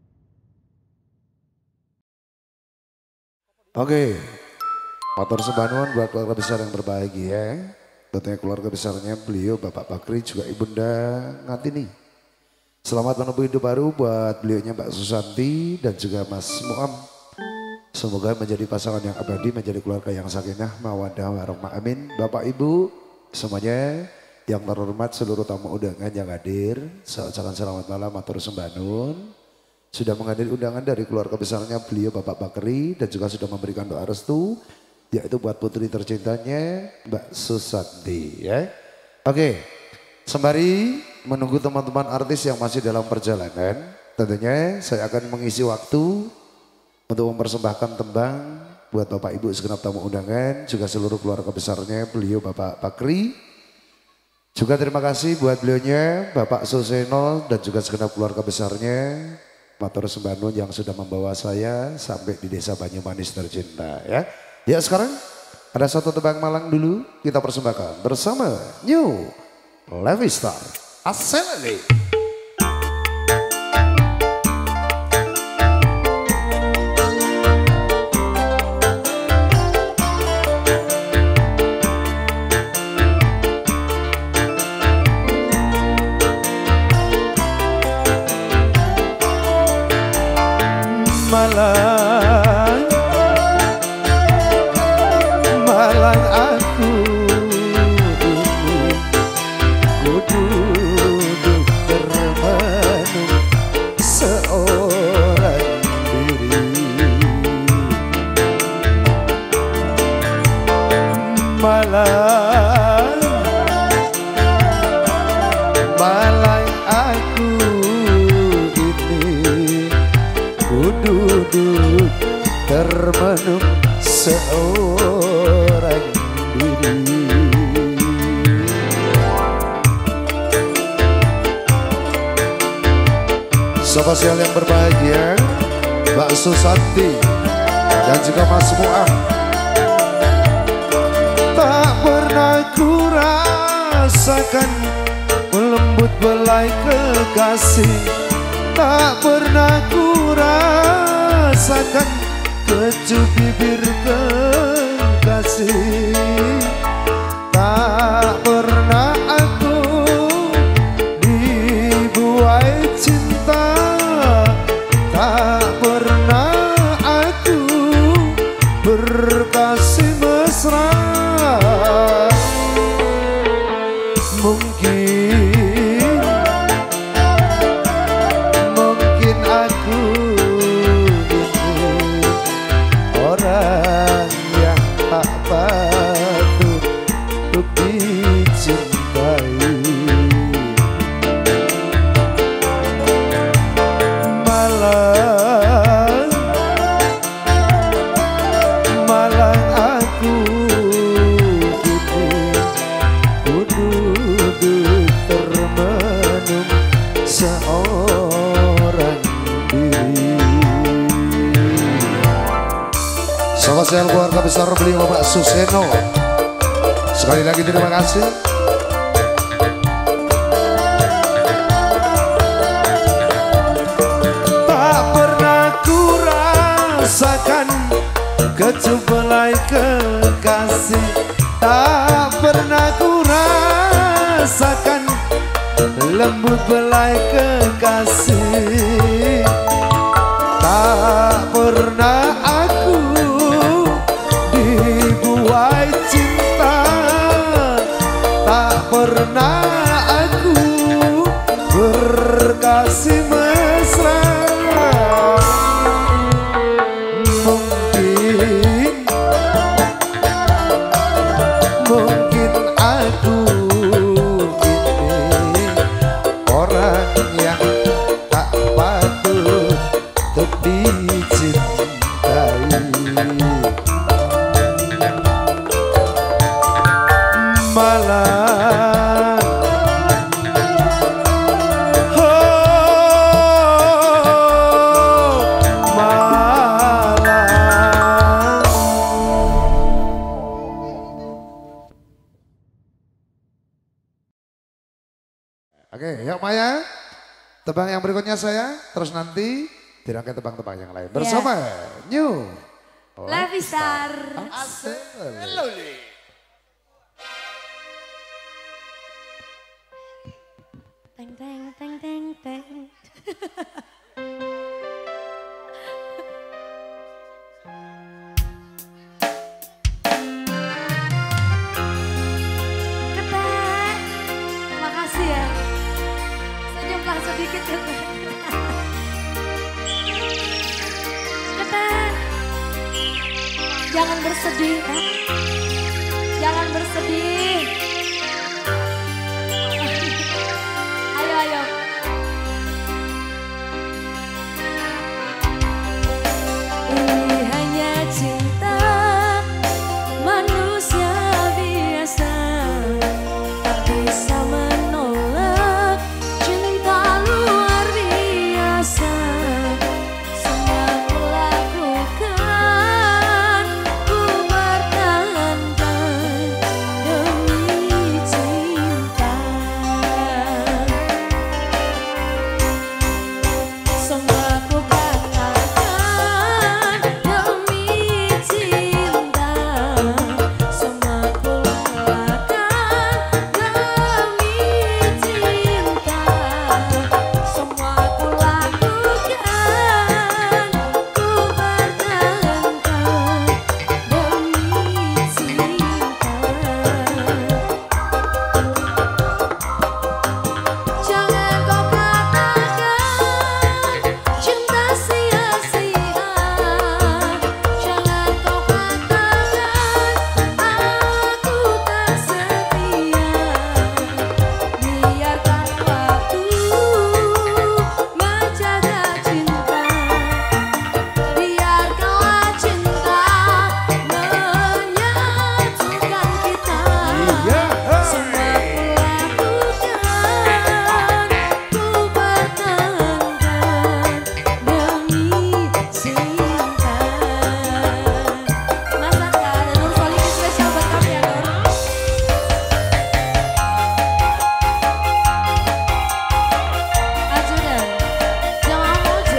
Oke, motor sembahan buat keluarga besar yang berbahagia. Tentunya keluarga besarnya beliau Bapak Bakri juga Ibunda Ngatini. Selamat menempuh hidup baru buat beliaunya Mbak Susanti dan juga Mas Muam. Semoga menjadi pasangan yang abadi, menjadi keluarga yang sakinah, mawaddah, warahmah, amin. Bapak Ibu semuanya yang terhormat, seluruh tamu undangan yang hadir, saya ucapkan selamat malam, matur sembah nun. Sudah menghadiri undangan dari keluarga besarnya beliau Bapak Bakri dan juga sudah memberikan doa restu, yaitu buat putri tercintanya Mbak Susanti ya. Oke, sembari menunggu teman-teman artis yang masih dalam perjalanan, tentunya saya akan mengisi waktu untuk mempersembahkan tembang buat Bapak Ibu segenap tamu undangan, juga seluruh keluarga besarnya beliau Bapak Bakri. Juga terima kasih buat beliaunya Bapak Suseno dan juga segenap keluarga besarnya Matur Sembah Nun yang sudah membawa saya sampai di desa Banyumanis tercinta ya. Ya sekarang ada satu tembang Malang dulu kita persembahkan bersama New Levi Star Aselani. Malang, malang aku ku duduk termenung seorang diri. Malang, malang aku ini ku duduk termenung seorang diri. Spesial yang berbahagia Mbak Susanti dan juga Mas Muam. Tak pernah ku rasakan lembut belai kekasih, tak pernah ku rasakan kecup bibir kekasih, tak pernah aku dibuai cinta, tak pernah aku berkasih mesra. Mungkin mungkin aku ini orang yang tak patut untuk dicintai. Malang, malang aku ini ku duduk termenung seorang diri. Spesial keluarga besar beliau Bapak Suseno. Sekali lagi terima kasih. Tak pernah ku rasakan kecup belai kekasih, tak pernah ku rasakan lembut belai kekasih, tak pernah aku dibuai cinta, tak pernah aku berkasih mesra. Mungkin mungkin aku ini orang yang tak patut untuk dicintai. Malang, oh, malang. Oke, yuk Maya. Tebang yang berikutnya saya, terus nanti dirangkai tebang-tebang yang lain. Bersama yeah. New Levistar. Asik. Teng teng teng teng teng. Ketek. Makasih ya. Senyumlah sedikit ketek. Ketek. Jangan bersedih kan. Jangan bersedih. Ayo, ayo. Ini hanya cinta manusia biasa, tak bisa menolak cinta luar biasa. Semua ku lakukan, ku bertahankan demi cinta. Semua ku katakan demi cinta, semua ku lakukan demi cinta, semua ku lakukan, ku bertahankan demi cinta. Jangan kau katakan cinta sia-sia, jangan kau katakan aku tak setia. Biarkan waktu menjaga cinta, biarkanlah cinta menyatukan kita. Semua ku lakukan, ku bertahankan demi cinta. Mas Aka, ada Nur Solihin spesial buat kamu ya Nur. Ajudan, jangan mojo.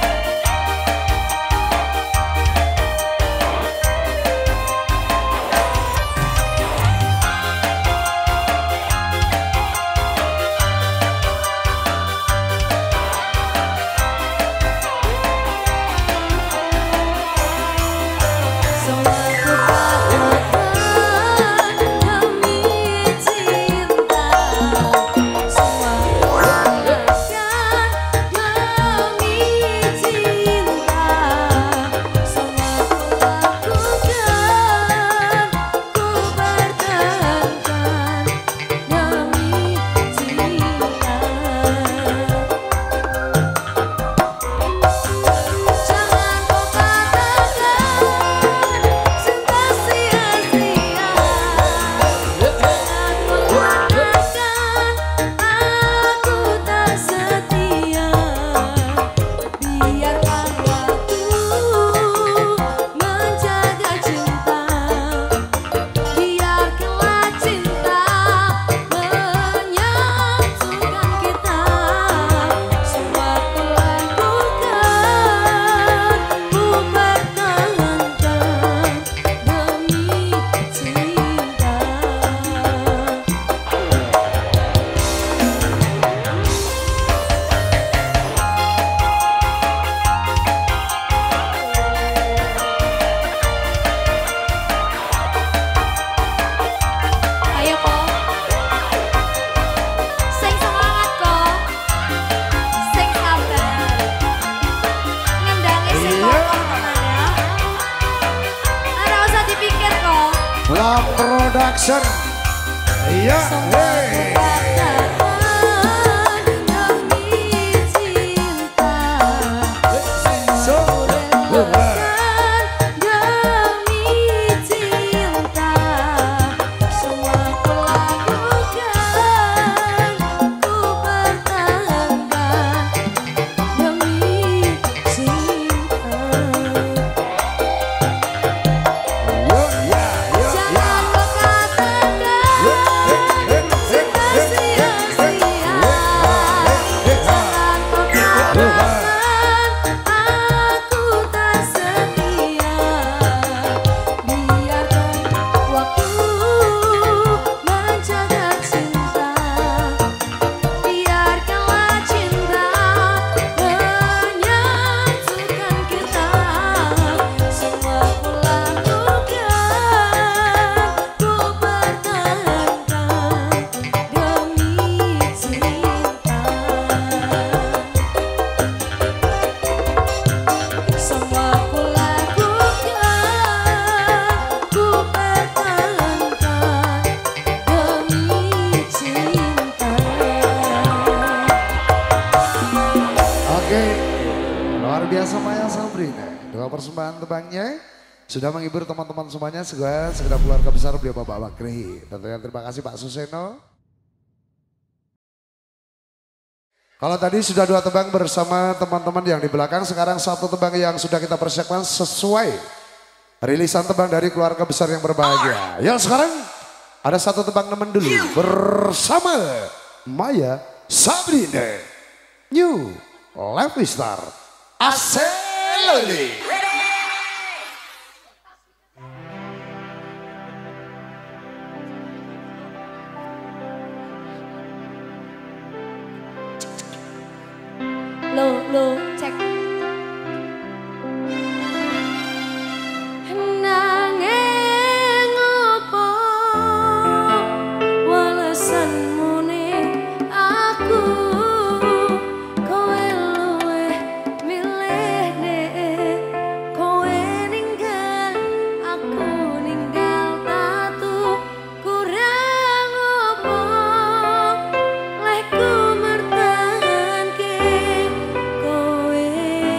Semua ku katakan demi cinta, semua ku lakukan demi cinta, semua ku lakukan, ku bertahankan demi cinta. Jangan kau katakan cinta sia-sia, jangan kau katakan aku tak setia. Biarkan waktu menjaga cinta, biarkanlah cinta menyatukan kita. Semua ku lakukan, ku bertahankan demi cinta. Ayo kok, sing semangat kok, sing sabar, ngendangi sing kokoh teman ya. Ora usah dipikir kok. Lam Production. Iya, hey. Katakan demi cinta, relakan demi cinta, semua ku lakukan, ku bertahankan demi cinta. Jangan kau katakan cinta sia-sia. bahwa persembahan tebangnya sudah menghibur teman-teman semuanya, segera segera keluarga besar beliau Bapak Bakri. Tentunya terima kasih Pak Suseno. Kalau tadi sudah dua tebang bersama teman-teman yang di belakang, sekarang satu tebang yang sudah kita persiapkan sesuai rilisan tebang dari keluarga besar yang berbahagia. Yang sekarang ada satu tebang nemen dulu bersama Maya Sabrina, New Levi Star, Aseloli. Lo, lo, cek. Nanging apa walesanmu ning aku, kowe luwih milih nek kowe ninggal aku ninggal tatu. Kurang apa lek ku mertahanke kowe,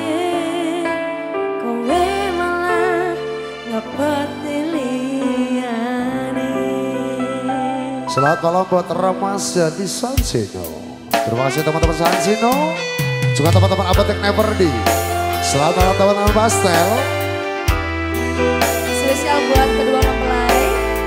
kowe malah ngepeti liyane. Selamat malam buat remaja di Sansino. Terima kasih teman-teman Sansino, juga teman-teman Abatek Neverdi. Selamat malam teman-teman Pastel. Spesial buat kedua mempelai.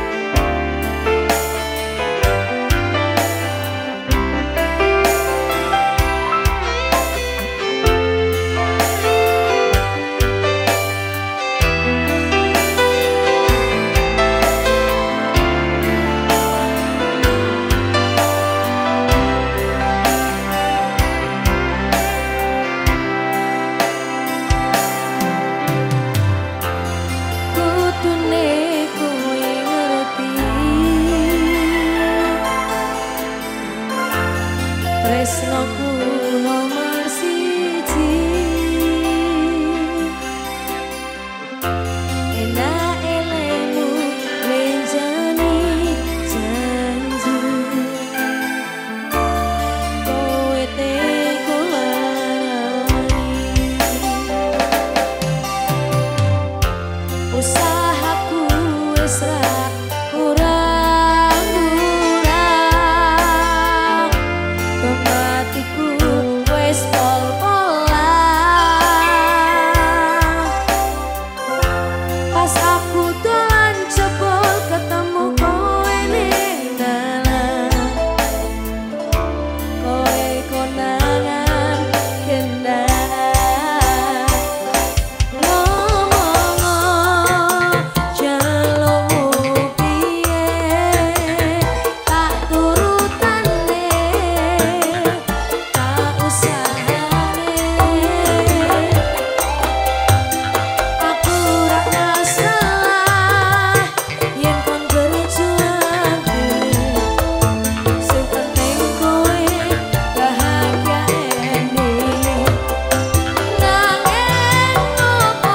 Kutune kowe ngerti, tresnoku nomor siji. Enak elemu lenjani janji, kowe teko larani. Usahaku wis ra kurang-kurang, kematiku wis pol-polan. Pas aku dolan jebol ketemu kowe ning dalan, kowe konangan kendaan. Ngomong jalukmu piye, tak turutane, tak usahane. Aku ra masalah yen kon berjuangke, sing penting kowe bahagia ene. Nanging opo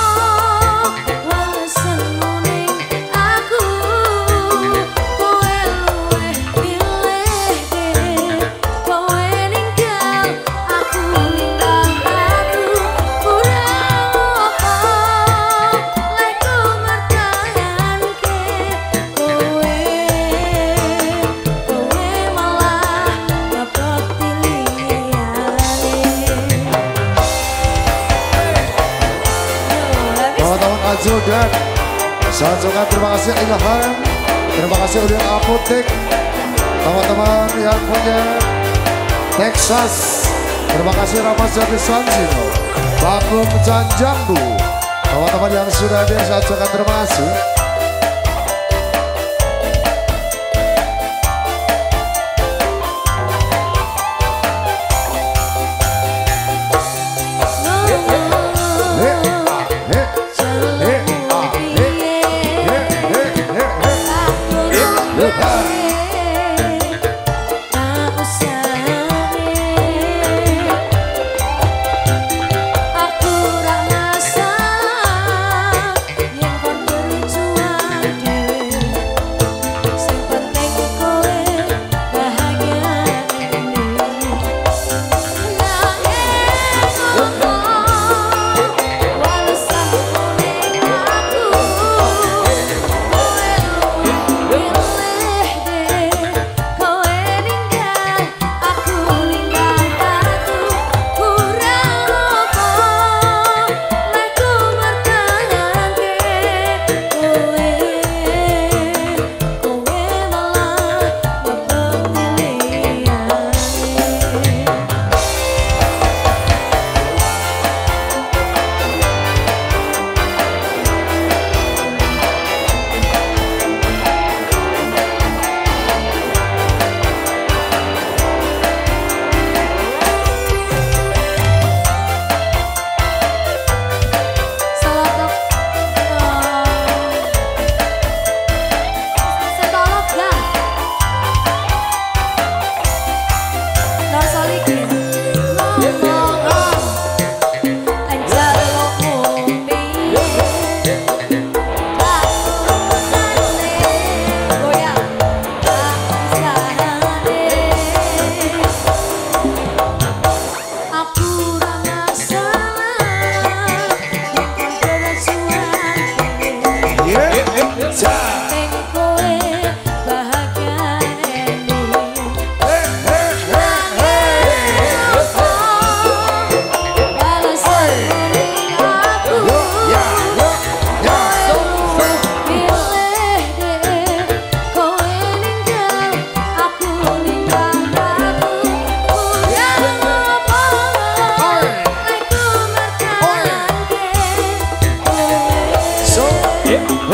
walesanmu ning aku, kowe luwih milih kowe ninggal aku ninggal aku. Kurang apa lek ku mertahanke kowe, kowe malah ngepeti liyane. Teman-teman Ajudan, saya juga terima kasih Ilham, terima kasih Udin Apotek, teman-teman yang punya Texas, terima kasih Ramaja di Sansino, Bagum Janjambu, teman-teman yang sudah hadir saya ucapkan terima kasih. Aku ra masalah yen kon berjuang.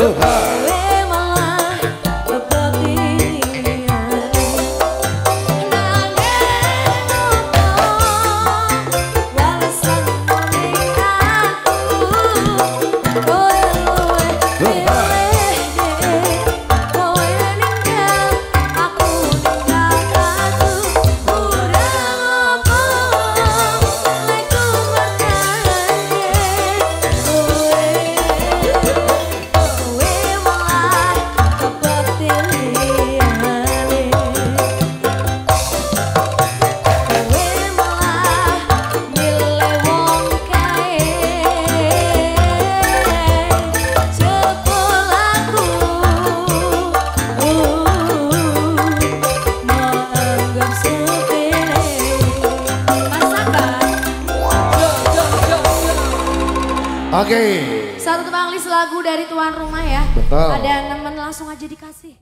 Oke. Okay. Satu tebang list lagu dari tuan rumah ya. Betul. Ada yang nemen langsung aja dikasih.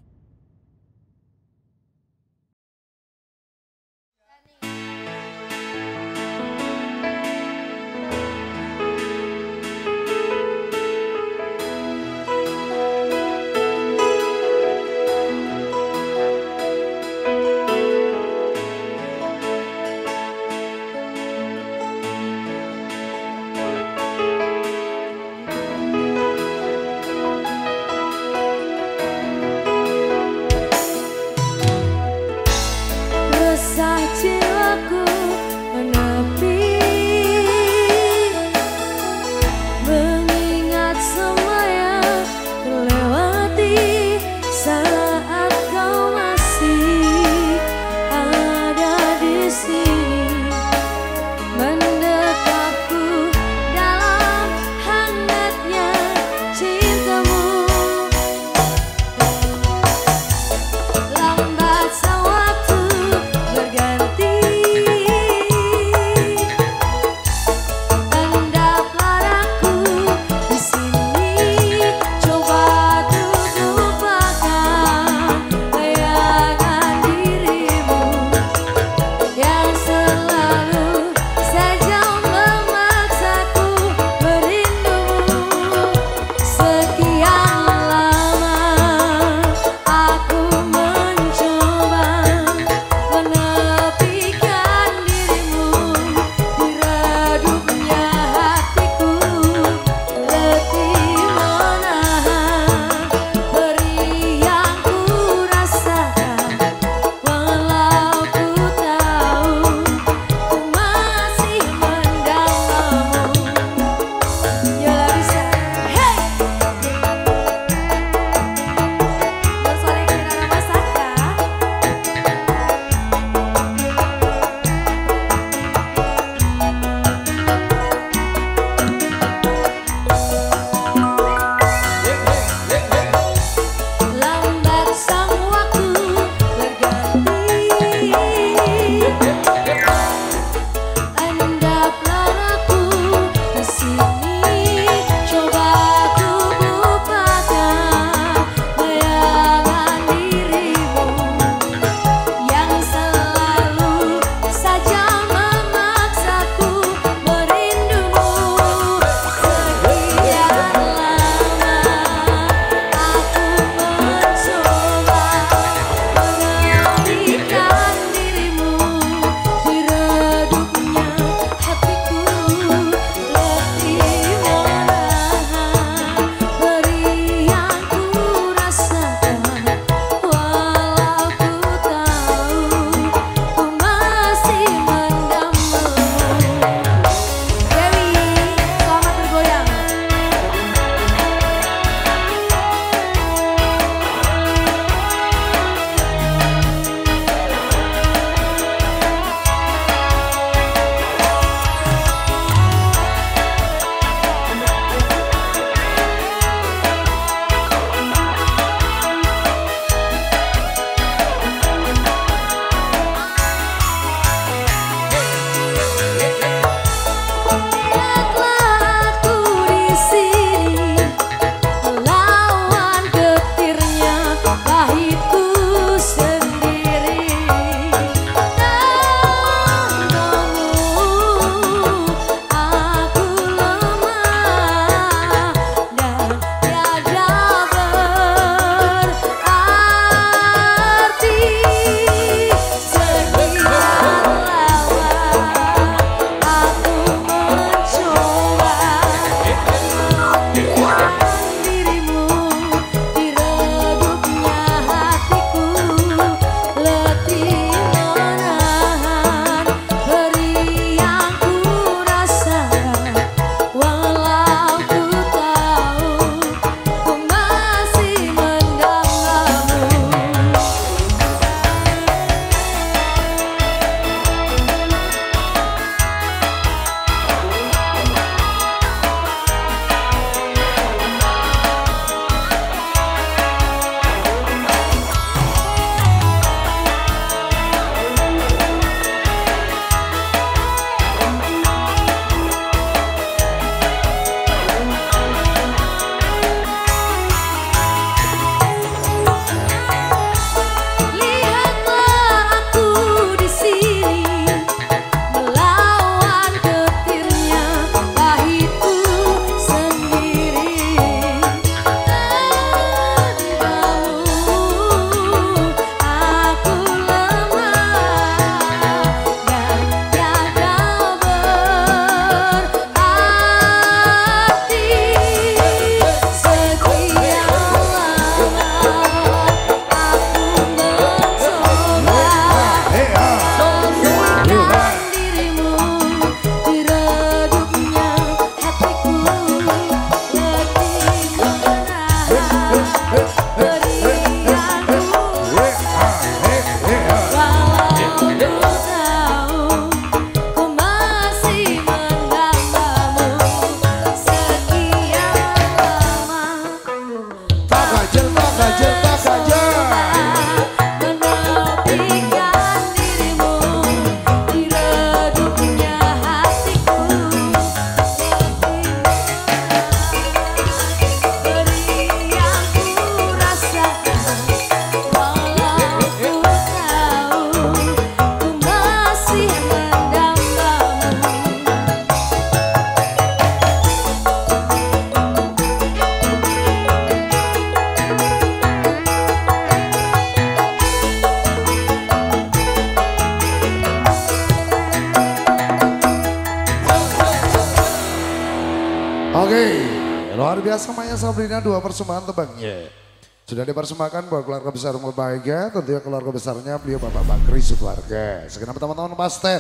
Oke, luar biasa Maya Sabrina, dua persembahan tebangnya. Sudah dipersembahkan buat keluarga besar rumah bahagia, tentunya keluarga besarnya beliau Bapak Bakri sekeluarga. Segenap teman-teman Master.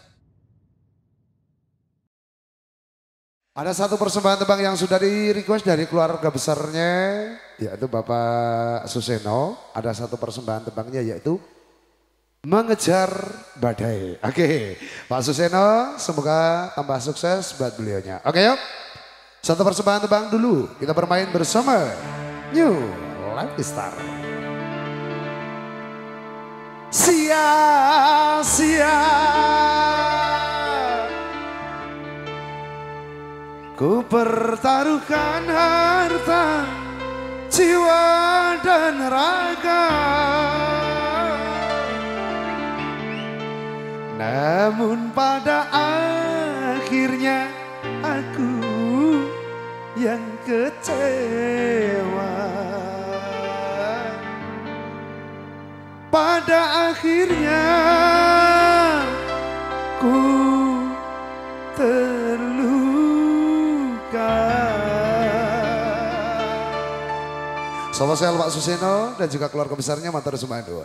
Ada satu persembahan tebang yang sudah di request dari keluarga besarnya, yaitu Bapak Suseno. Ada satu persembahan tebangnya yaitu Mengejar Badai. Oke, Pak Suseno semoga tambah sukses buat beliaunya. Oke yuk, satu persembahan tebang dulu. Kita bermain bersama New Lucky Star. Sia-sia ku pertaruhkan harta, jiwa dan raga, namun pada akhirnya aku yang kecewa. Pada akhirnya ku terluka. Spesial Pak Suseno dan juga keluarga besarnya Matur Sumando.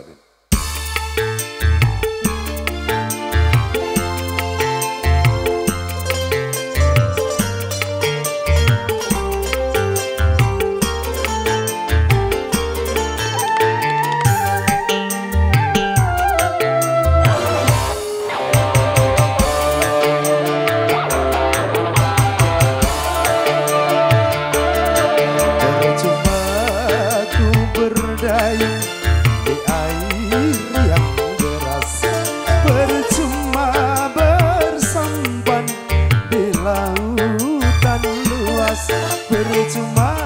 Percuma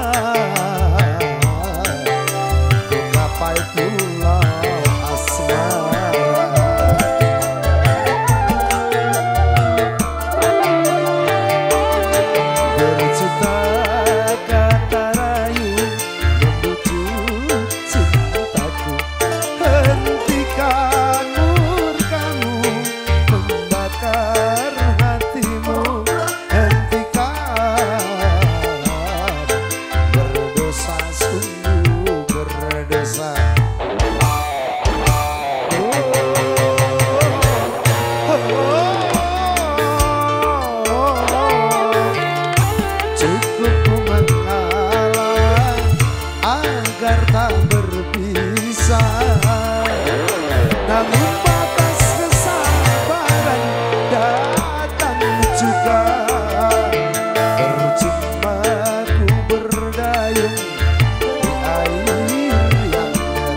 ku gapai pulau asmara, berjuta kata rayu membujuk cintaku. Hentikan murkamu membakar hatimu, namun batas kesabaran datang juga. Percuma ku berdayung di air yang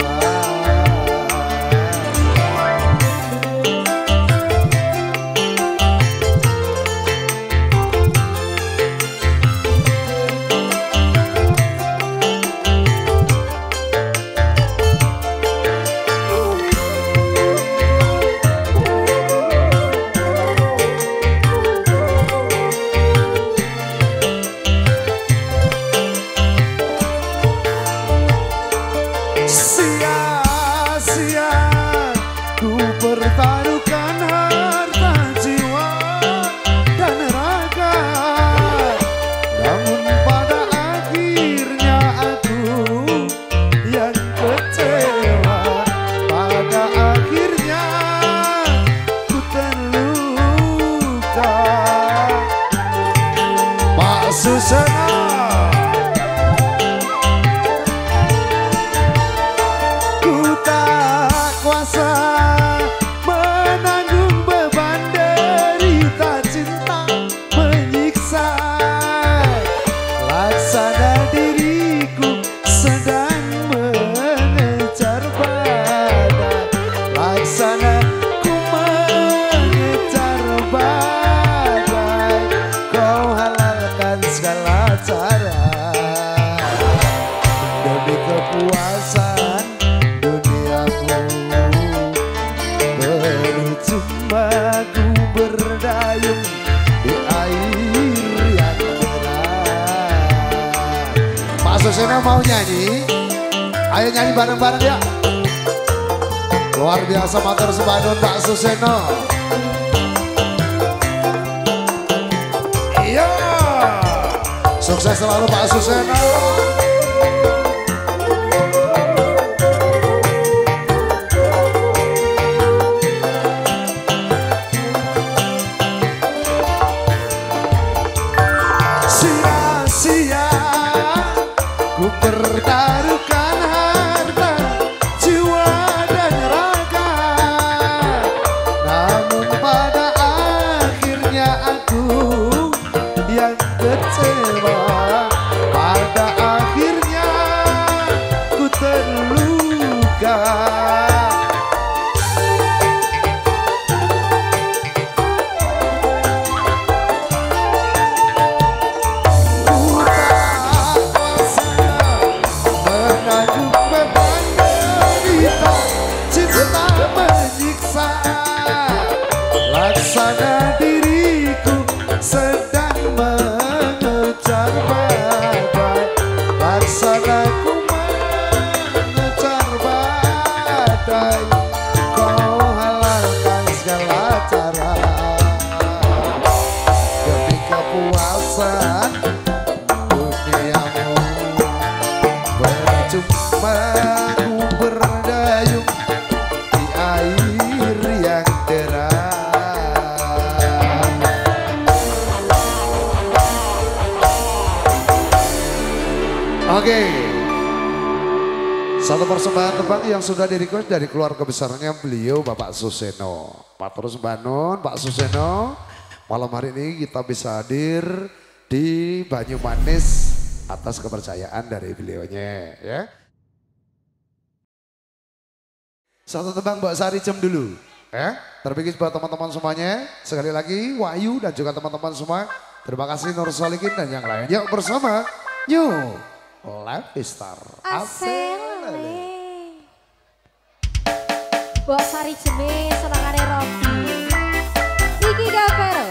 sia-sia ku pertaruhkan harta, jiwa dan raga, namun pada akhirnya aku yang kecewa. Pada akhirnya ku terluka. Pak Suseno kepuasan duniamu. Percuma ku berdayung di air yang deras. Pak Suseno mau nyanyi? Ayo nyanyi bareng-bareng ya. Luar biasa matur sembahun Pak Suseno. Iya, sukses selalu Pak Suseno. Sia-sia ku pertaruhkan harta, jiwa dan raga, namun pada akhirnya aku yang kecewa. Pada akhirnya ku terluka. Laksana diriku sedang mengejar badai, laksana ku mengejar badai, kau halalkan segala cara demi kepuasan duniamu. Percuma ku berdayung di air yang deras. Oke, satu persembahan tebang yang sudah di-request dari keluarga besarnya beliau Bapak Suseno. Matur sembahun Pak Suseno, malam hari ini kita bisa hadir di Banyumanis atas kepercayaan dari beliaunya ya. Satu tebang Mbak Sari Jem dulu ya. Terpikir buat teman-teman semuanya. Sekali lagi Wahyu dan juga teman-teman semua. Terima kasih Nur Solikin dan yang lain. Yuk bersama New Lavistar Asele. Mbok Sari Jeme senengane Robi. Iki Gavero.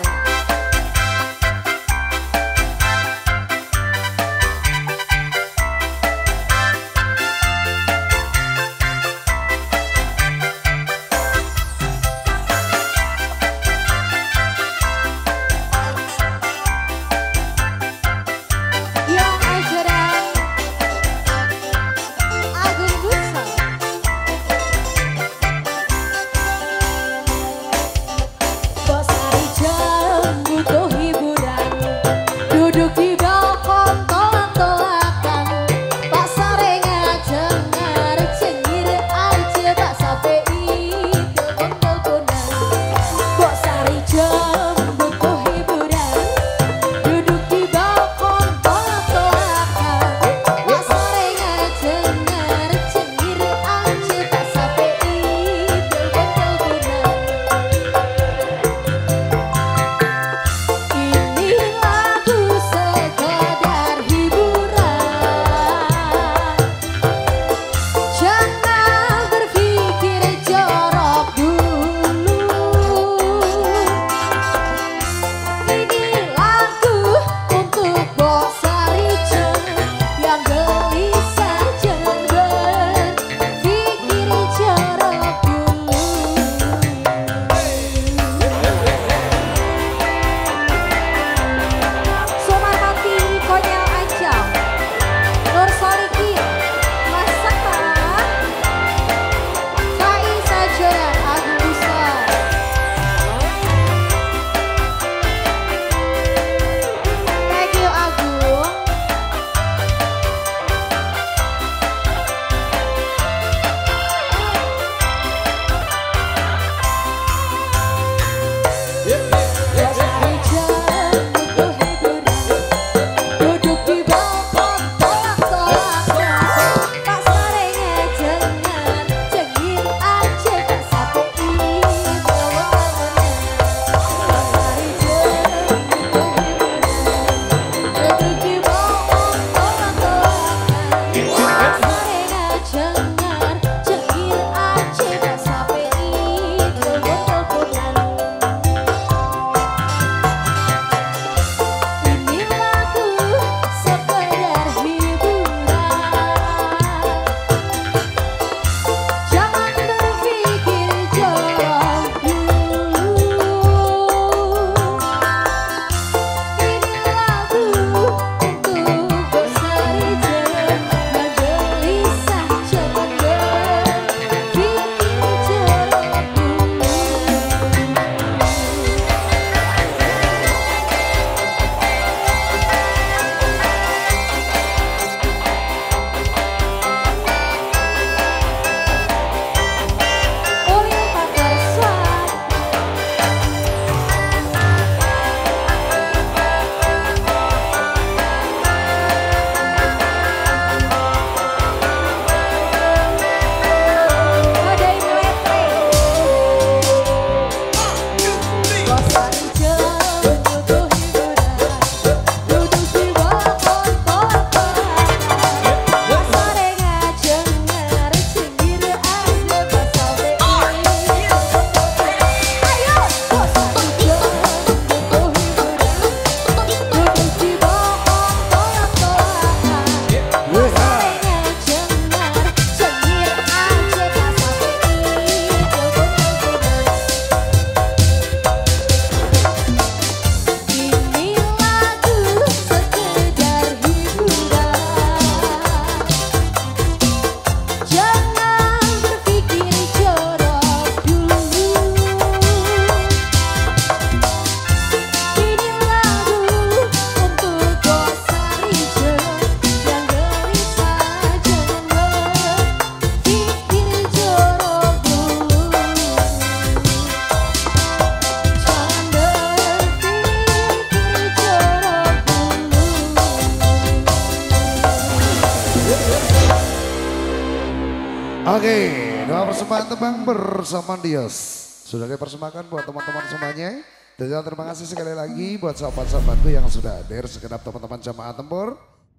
Oke, dua persembahan tebang bersama Dios. Sudah dipersembahkan buat teman-teman semuanya. Dan juga terima kasih sekali lagi buat sahabat-sahabatku yang sudah hadir. Segenap teman-teman jamaah tempur.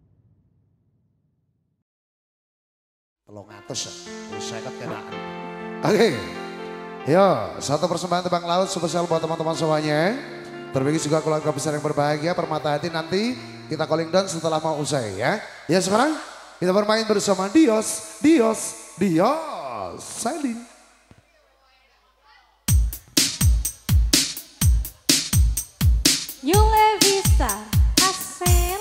Tolong atas ya, saya kenaan. Oke, yo satu persembahan tebang laut spesial buat teman-teman semuanya. Terbaik juga keluarga besar yang berbahagia. Permata hati nanti kita calling down setelah mau usai ya. Ya sekarang kita bermain bersama Dios, Dios, Dios, Sailin. Yule Vista, Asele.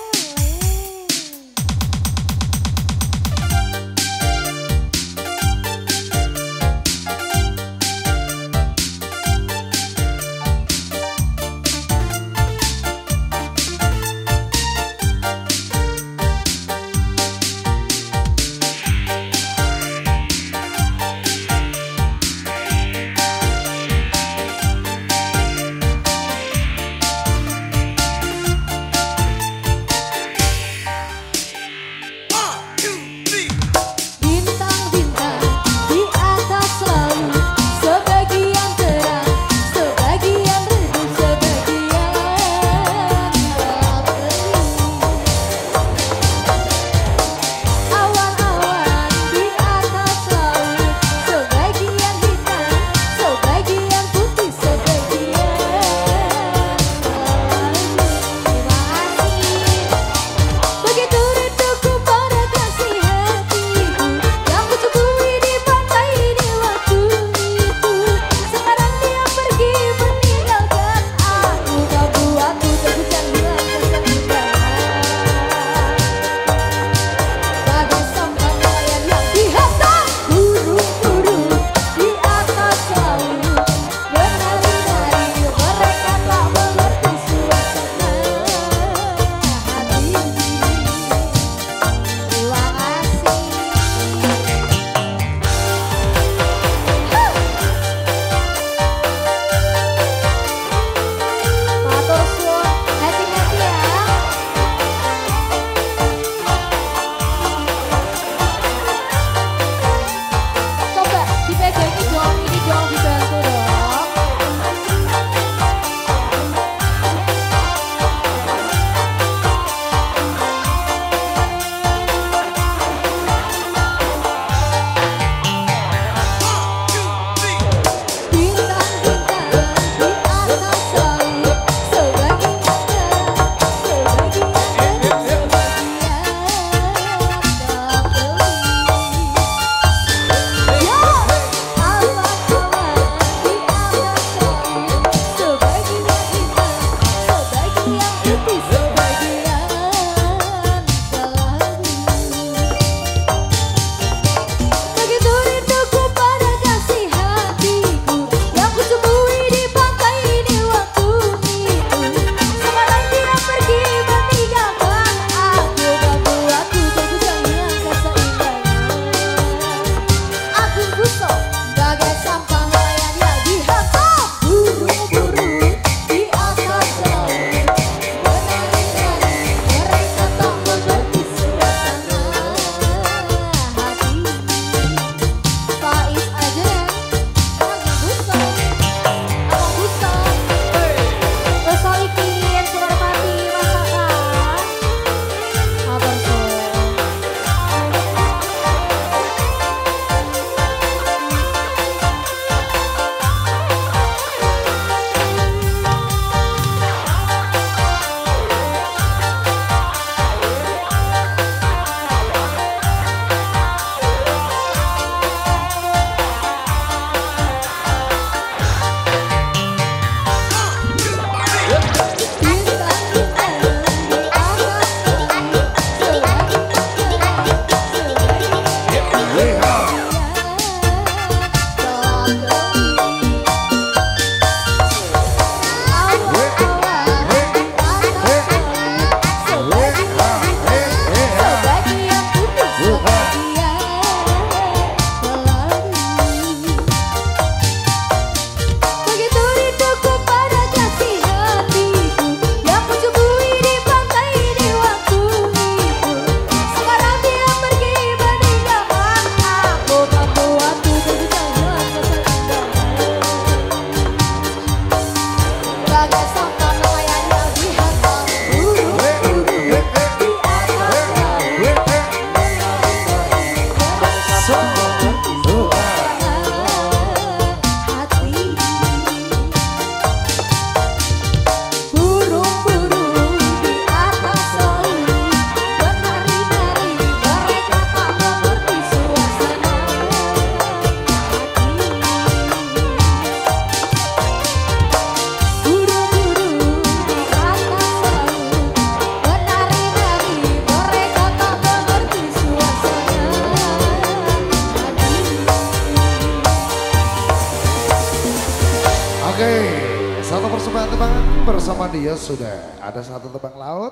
Oke, satu persembahan tebang bersama dia sudah ada satu tebang laut.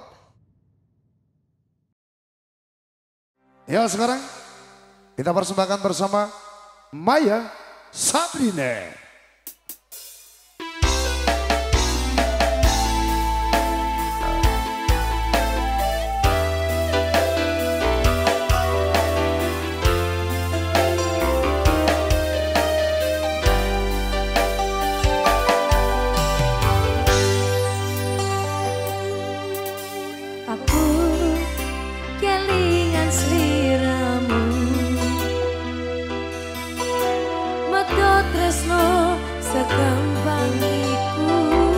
Ya sekarang kita persembahkan bersama Maya Sabrina. Tresno segampang iku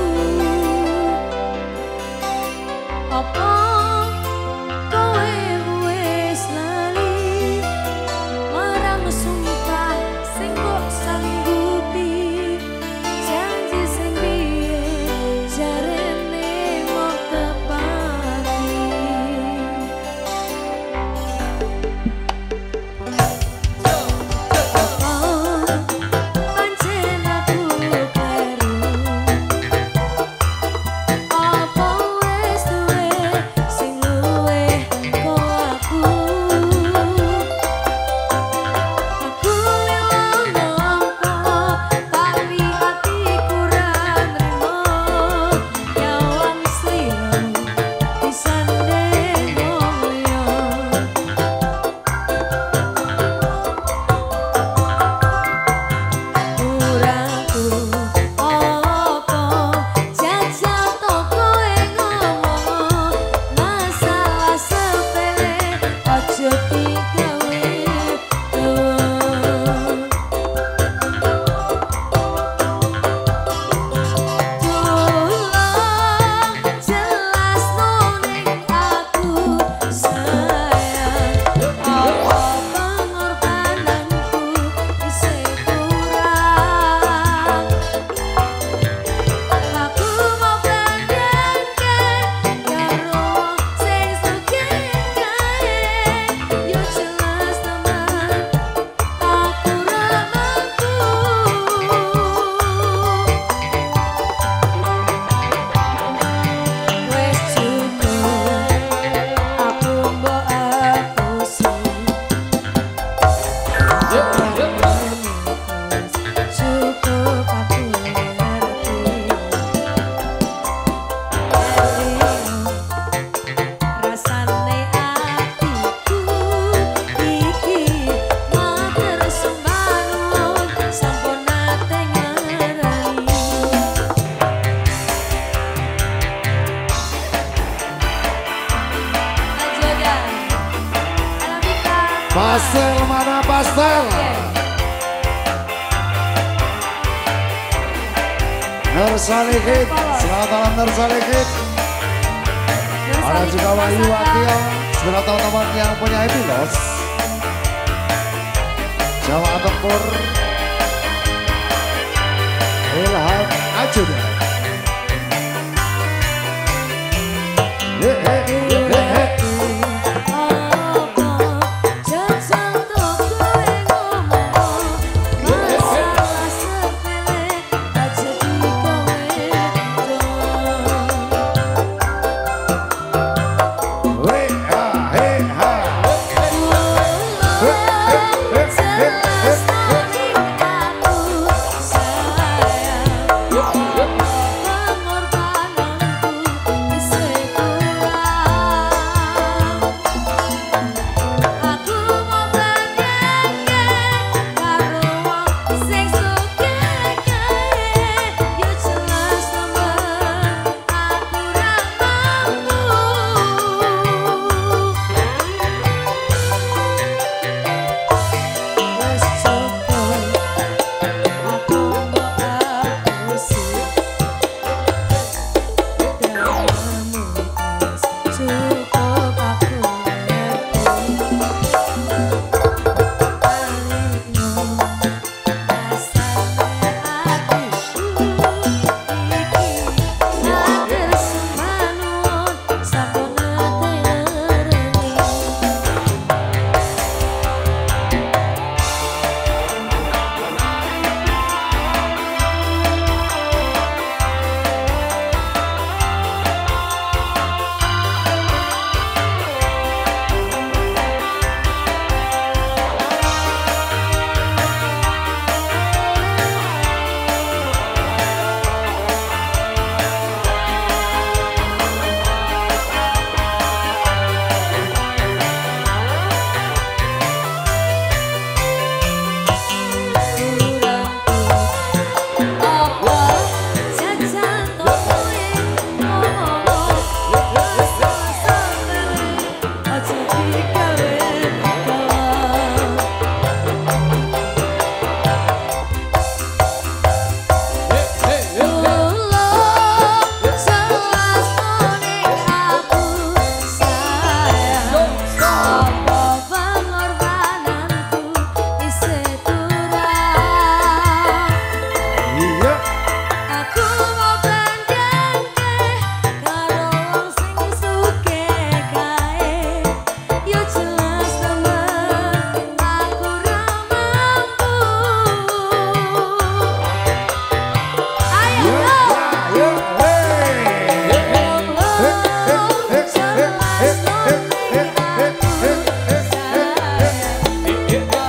apa kowe wis lali marang sumpah sing kok sanggupi janji sing biyen jarene mok tepati Pastel mana pastel? Nursalikit, selamat malam Nursalikit. Ada juga Wahyu Wakil, segala teman-teman yang punya epilos. Jawa Tempur, Ilham Ajudan.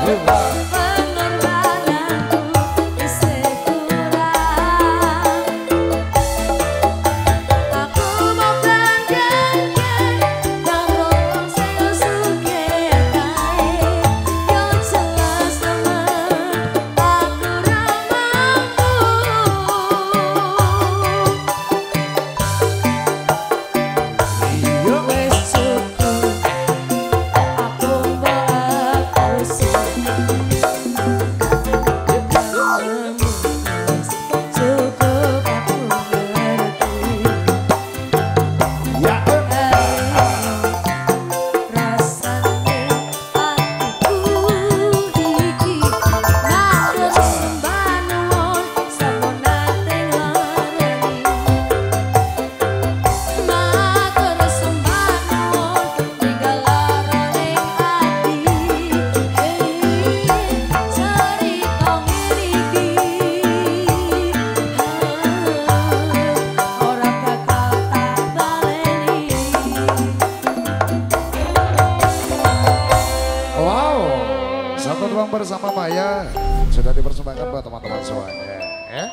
Bersama Maya sudah dipersembahkan buat teman-teman semuanya ya.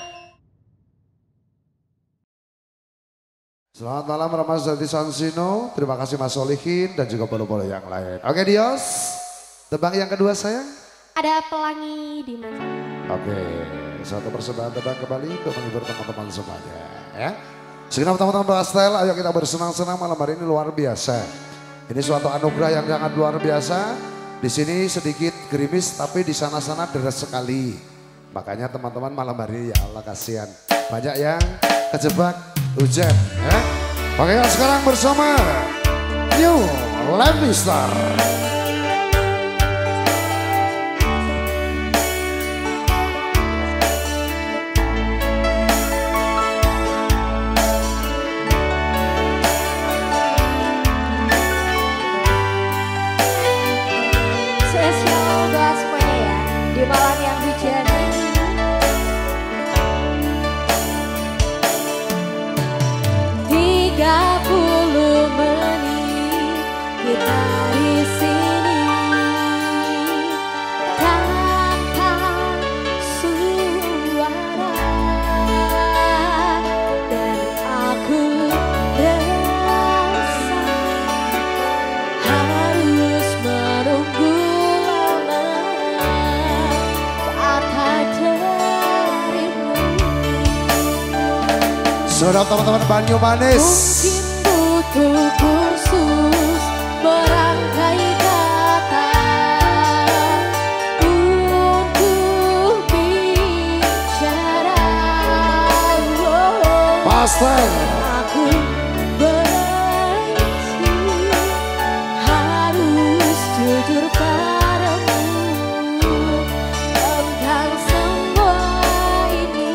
Selamat malam Ramas Jati Sansino, terima kasih Mas Solihin dan juga bolo-bolo yang lain. Oke Dios, tebang yang kedua sayang. Ada pelangi di mana? Oke, satu persembahan tebang kembali untuk menghibur teman-teman semuanya ya. Segenap teman-teman Brastel, ayo kita bersenang-senang malam hari ini luar biasa. Ini suatu anugerah yang sangat luar biasa. Di sini sedikit gerimis tapi di sana-sana deras sekali. Makanya teman-teman malam hari ya Allah kasihan. Banyak yang kejebak hujan ya. Oke sekarang bersama New Levistar. Di malam yang hujan ini tiga puluh menit kita di sini tanpa suara dan aku rasa harus menunggu Saudara teman-teman Banyu Manis. Mungkin butuh kursus merangkai kata untuk bicara. Oh, Pastel. aku benci harus jujur padamu tentang semua ini.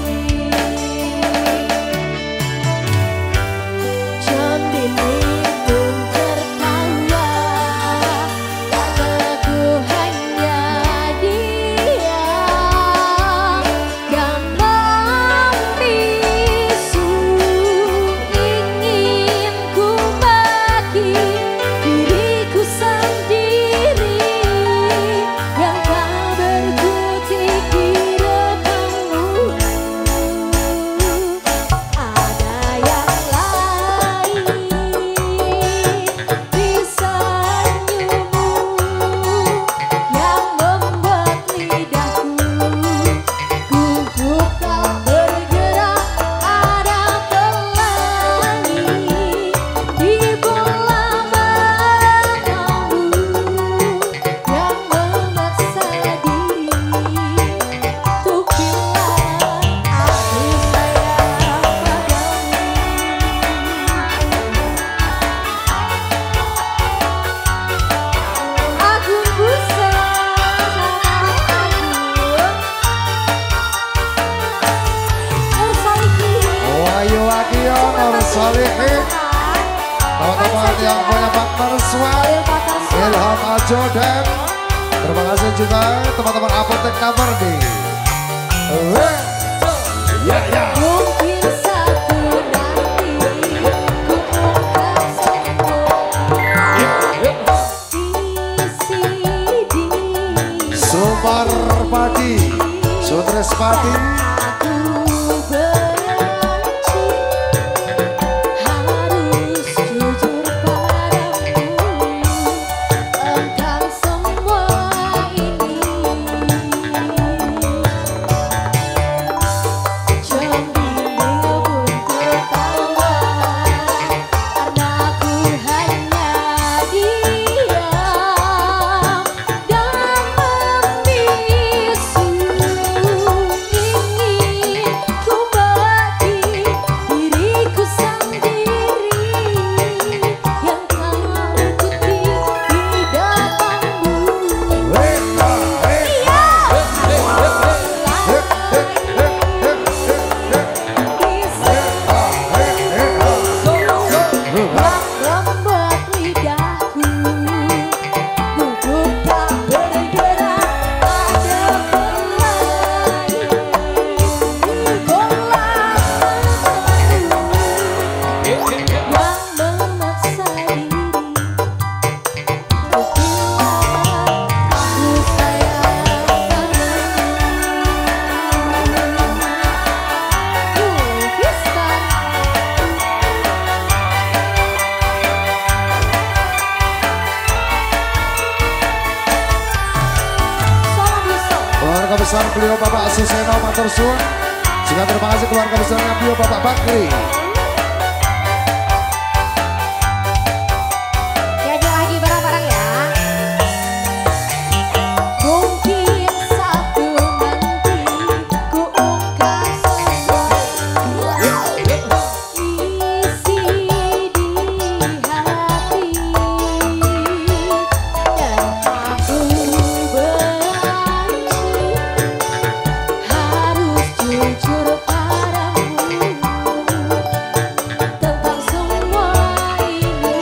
Teman-teman yang punya partner swag Ilham Ajo dan terima kasih juga teman-teman Apotek Kabardi. Ya ya. Mungkin satu nanti ku akan sembuh di sini. Parpadi, Sutreswati. Keluarga besar beliau Bapak Suseno matur suwun. Juga terima kasih keluarga besarnya beliau Bapak Bakri. Diajak lagi bareng-bareng ya. Mungkin satu nanti ku ungkap semua isi di hati dan aku harus jujur padamu tentang semua ini.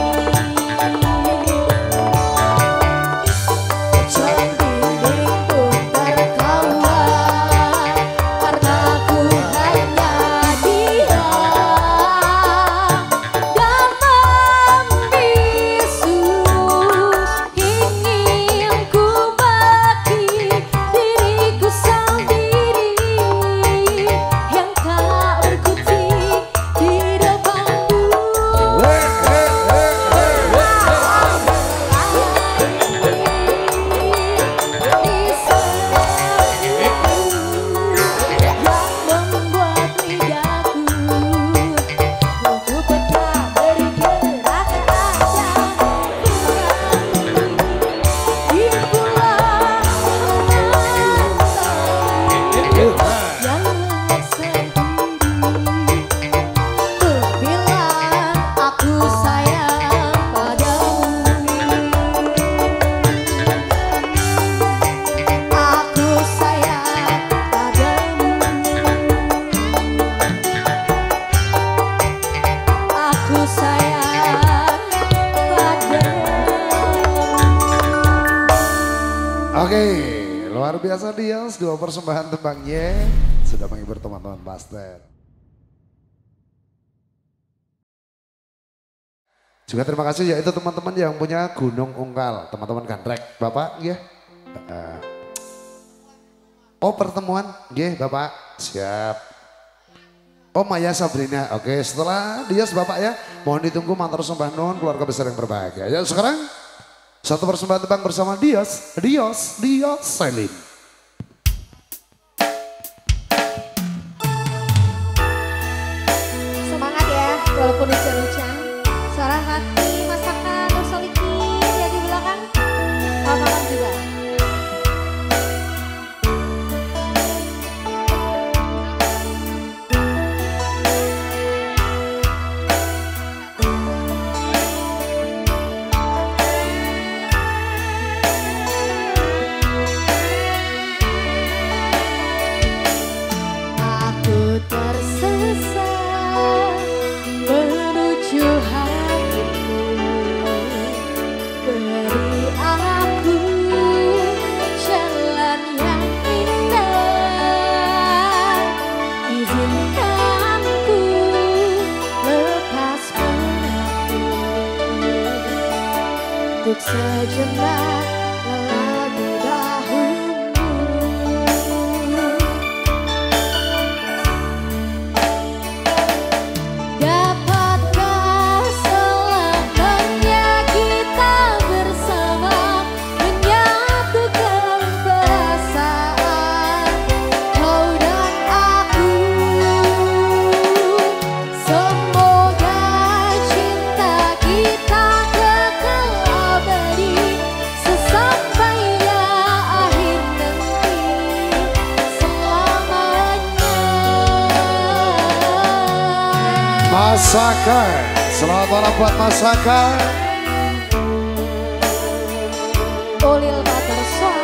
Jangan dinding pun tertawa karena ku hanya diam dan membisu. Ingin ku bagi diriku sendiri yang tak berkutik di depanmu. Yang membuat lidahku untuk tetap bergerak saja di bulan yang sendiri. Tuh bilang aku sayang padamu, aku sayang padamu, aku sayang padamu. Oke, luar biasa Dios, dua persembahan tembangnya sudah menghibur teman-teman Master. Juga terima kasih yaitu teman-teman yang punya Gunung Ungkal, teman-teman Gandrek, Bapak, ya. Eh, Oh pertemuan, ya Bapak, siap. Oh Maya Sabrina, oke setelah Dios Bapak ya, mohon ditunggu mantar sembah nun keluarga besar yang berbahagia. Ya sekarang satu persembahan tembang bersama Dios, Dios, Dios Selin. Semangat ya, walaupun hujan-hujan. Suara hati masakan Rosoliki ya di belakang. Mama juga. Aku tersesat menuju hatimu. Beri aku jalan yang indah. Izinkan ku lepas penat untuk sejenak lelah di bahumu. Masakan, selamat malam buat Masakan. Ulil Batarson.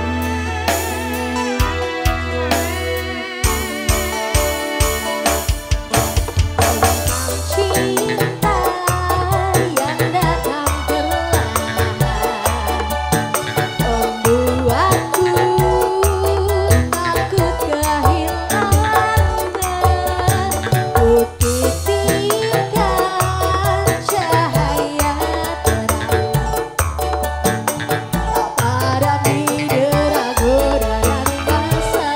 Cinta yang datang perlahan membuatku takut kehilangan. Ku titikkan cahaya terang pada bidara godaan masa.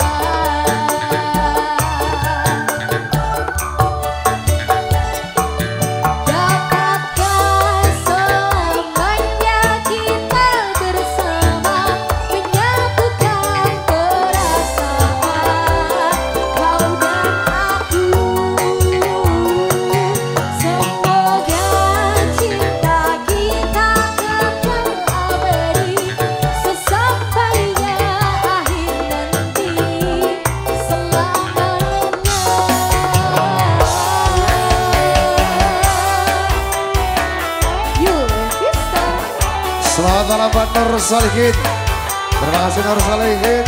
Dapatkah selamanya kita bersama menyatukan perasaan kau dan aku. Semoga cinta kita kekal abadi sesampainya akhir nanti selamanya. Yulvista. Selamat malam buat Nur Solihin. Terima kasih Nur Solihin.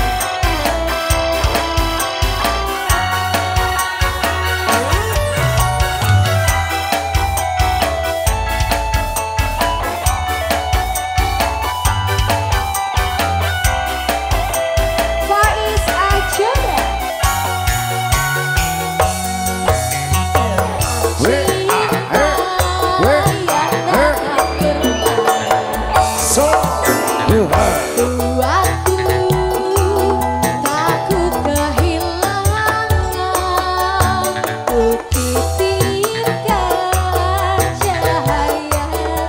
Faiz Ajoda. Weh, ah, eh, weh, ah, eh. So, uh, ah. Buatku takut kehilangan. Ku titikkan cahaya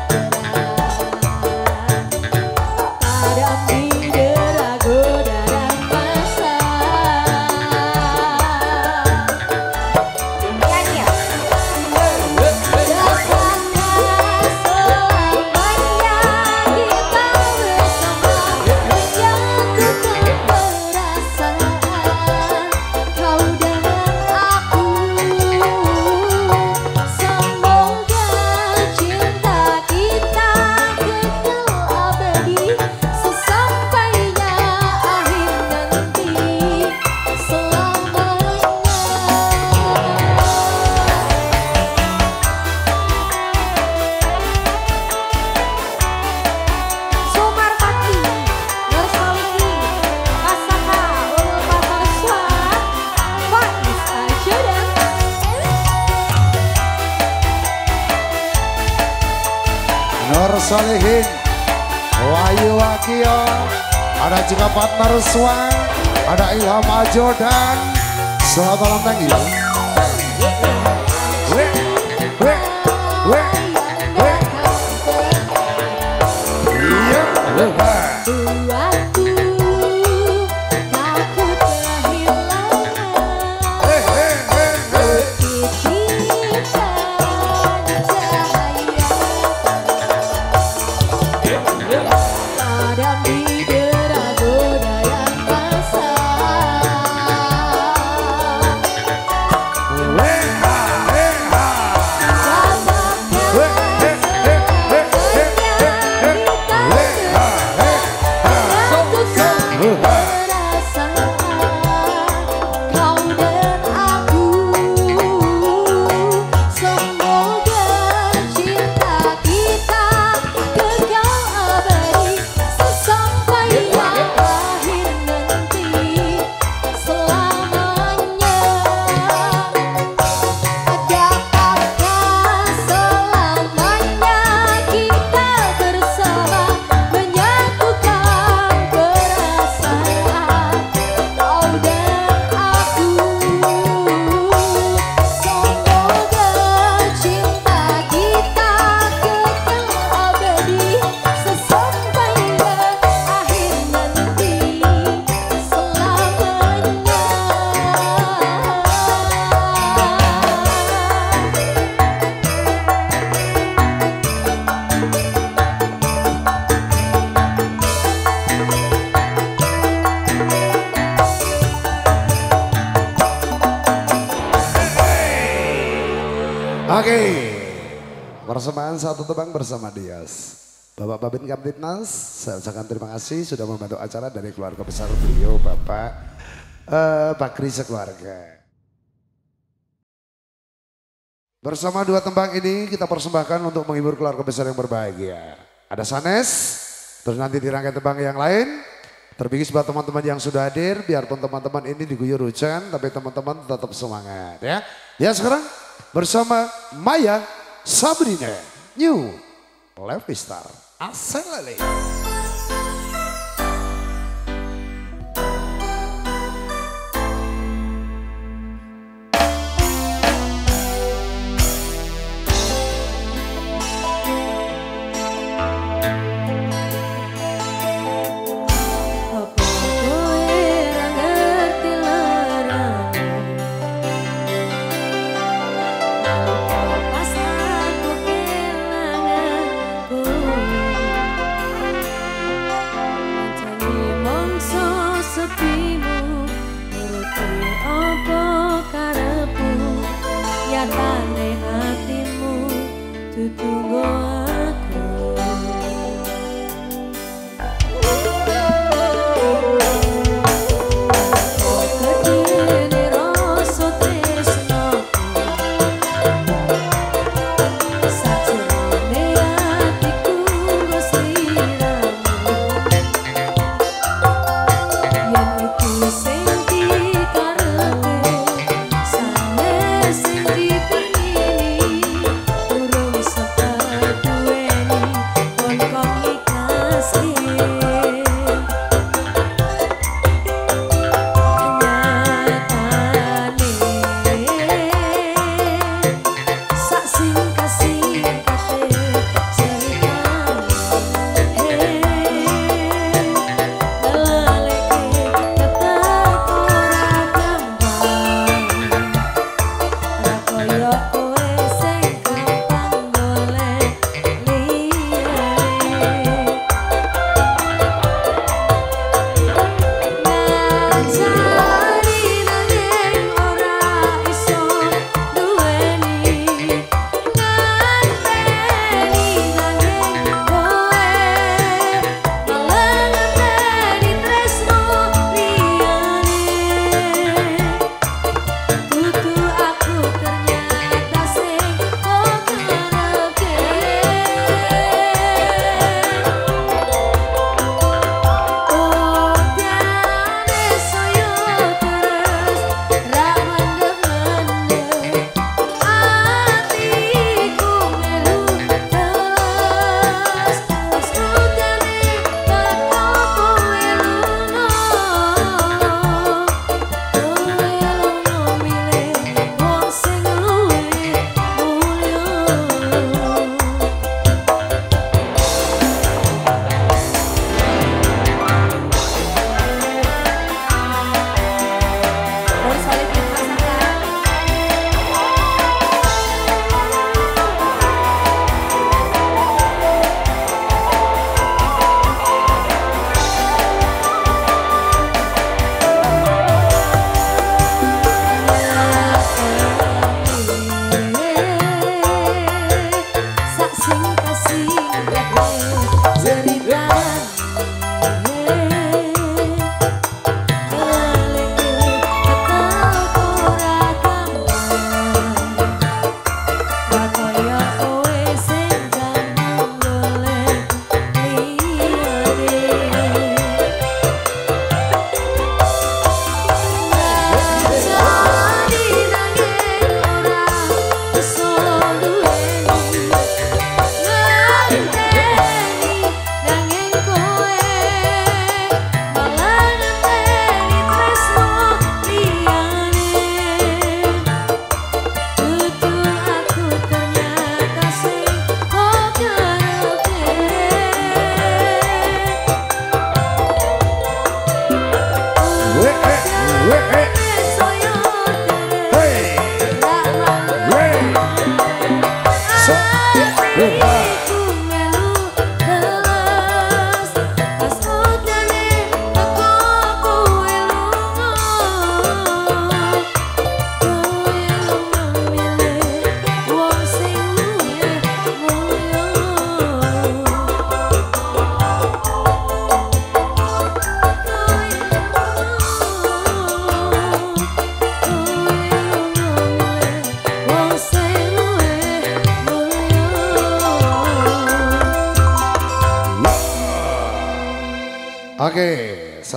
terang pada bidara godaan masa. Nyanyi ya? Dapatkah selamanya kita bersama menyatukan perasaan kau dan aku. Semoga cinta kita kekal abadi sesampainya akhir nanti selamanya. Sumar Bakti, Nur Solihin, Masaka, Ulul Batarson, Faiz Ajoda. Nur Solihin, Wahyu Wakio, ada juga partner Swan, ada Ilham Ajodan. Selamat malam thank you. Weh, weh, weh, weh. Iya, weh, weh. Buatku takut kehilangan. Eh, eh, eh, eh. Titikkan cahaya pada bidara godaan masa. Weh, ha, eh, ha. Dapatkah Weh, eh, eh, eh, eh, eh, eh. selamanya kita Weh, ha, eh, Oke, persembahan satu tebang bersama Dias. Bapak Babin Kamtipnas, saya ucapkan terima kasih sudah membantu acara dari keluarga besar beliau, Bapak uh, Bakri sekeluarga. Bersama dua tembang ini kita persembahkan untuk menghibur keluarga besar yang berbahagia. Ada sanes, terus nanti dirangkai tembang yang lain. Terbikin buat teman-teman yang sudah hadir, biarpun teman-teman ini diguyur hujan, tapi teman-teman tetap semangat ya. Ya sekarang bersama Maya Sabrina, New Levi Star, Aselele. Sing di penini, urung sepa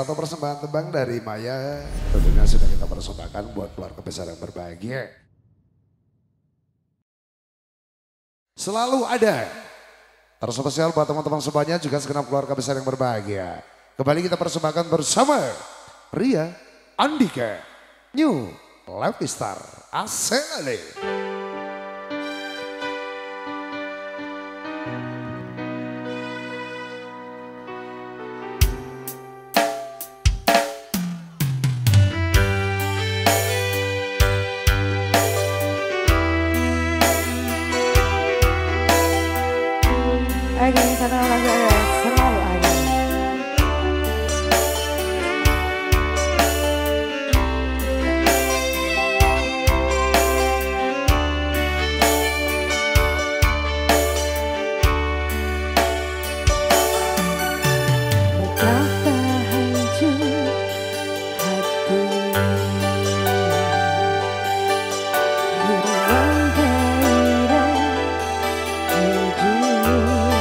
satu persembahan tembang dari Maya. Tentunya sudah kita persembahkan buat keluarga besar yang berbahagia. Selalu ada. Terspesial buat teman-teman semuanya juga segenap keluarga besar yang berbahagia. Kembali kita persembahkan bersama Ria Andika New Levistar Asenale. Oke, satu lagu ada selalu ada. Betapa hancur hati, hilang gairah hidup.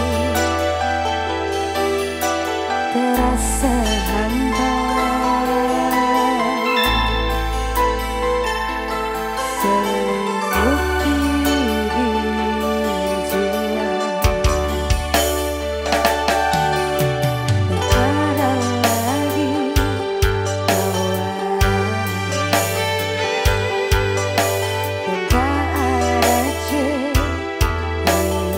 Terasa hampa, selimuti di jiwa. Tak ada lagi kawan, dan tak ada ceria.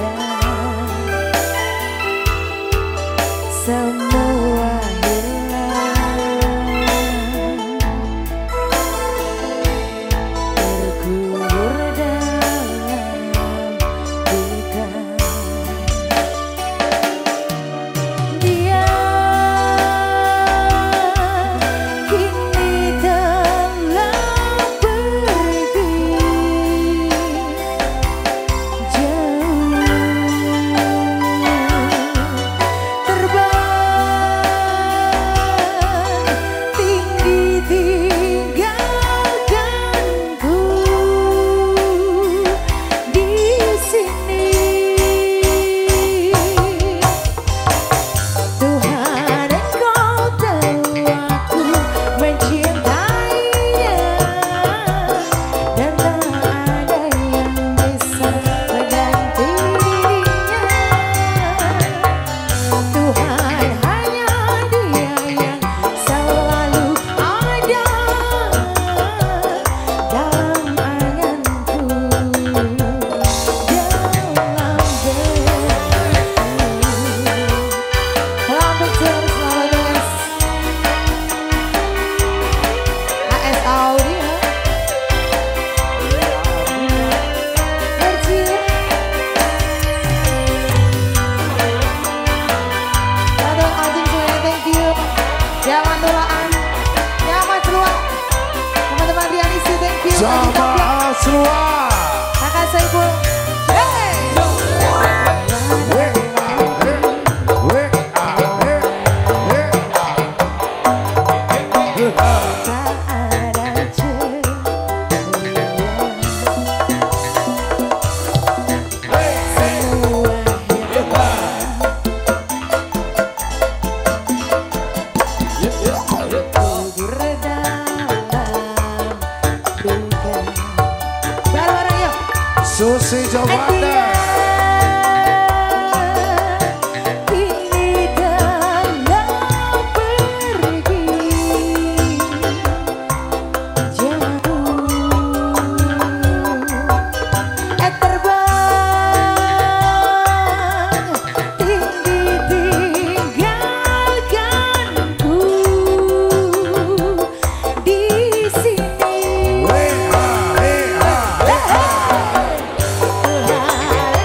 Semua hilang, terkubur dalam duka. Dia kini telah pergi jauh, Jamaah semua. Kakak Saiful. Hey. Susi Jovanda. Kini telah pergi jauh, eh terbang tinggi tinggalkanku di sini.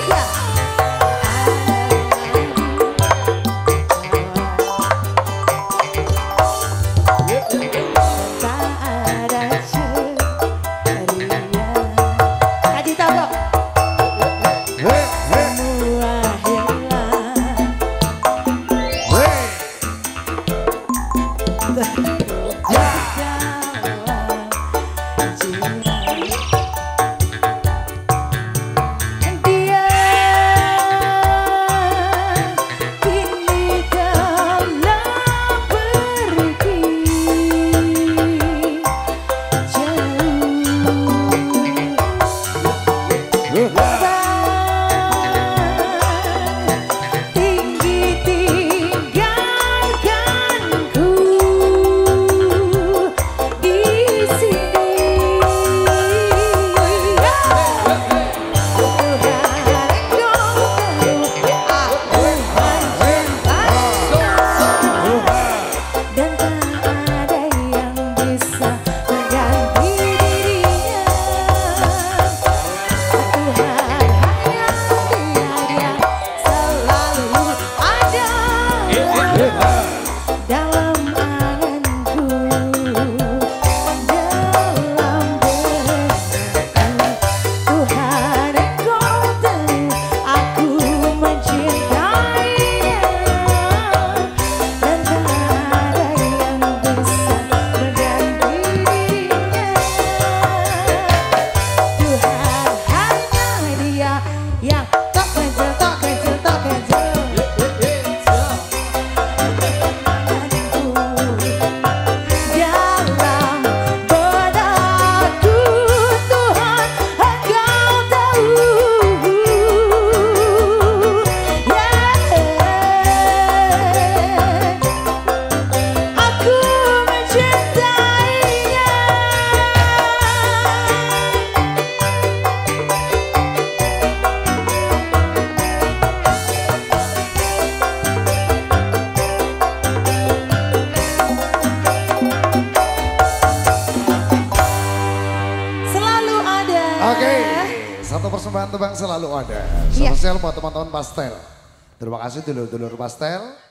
Satu persembahan tebang selalu ada. Iya. Spesial buat teman-teman pastel. Terima kasih dulur-dulur pastel.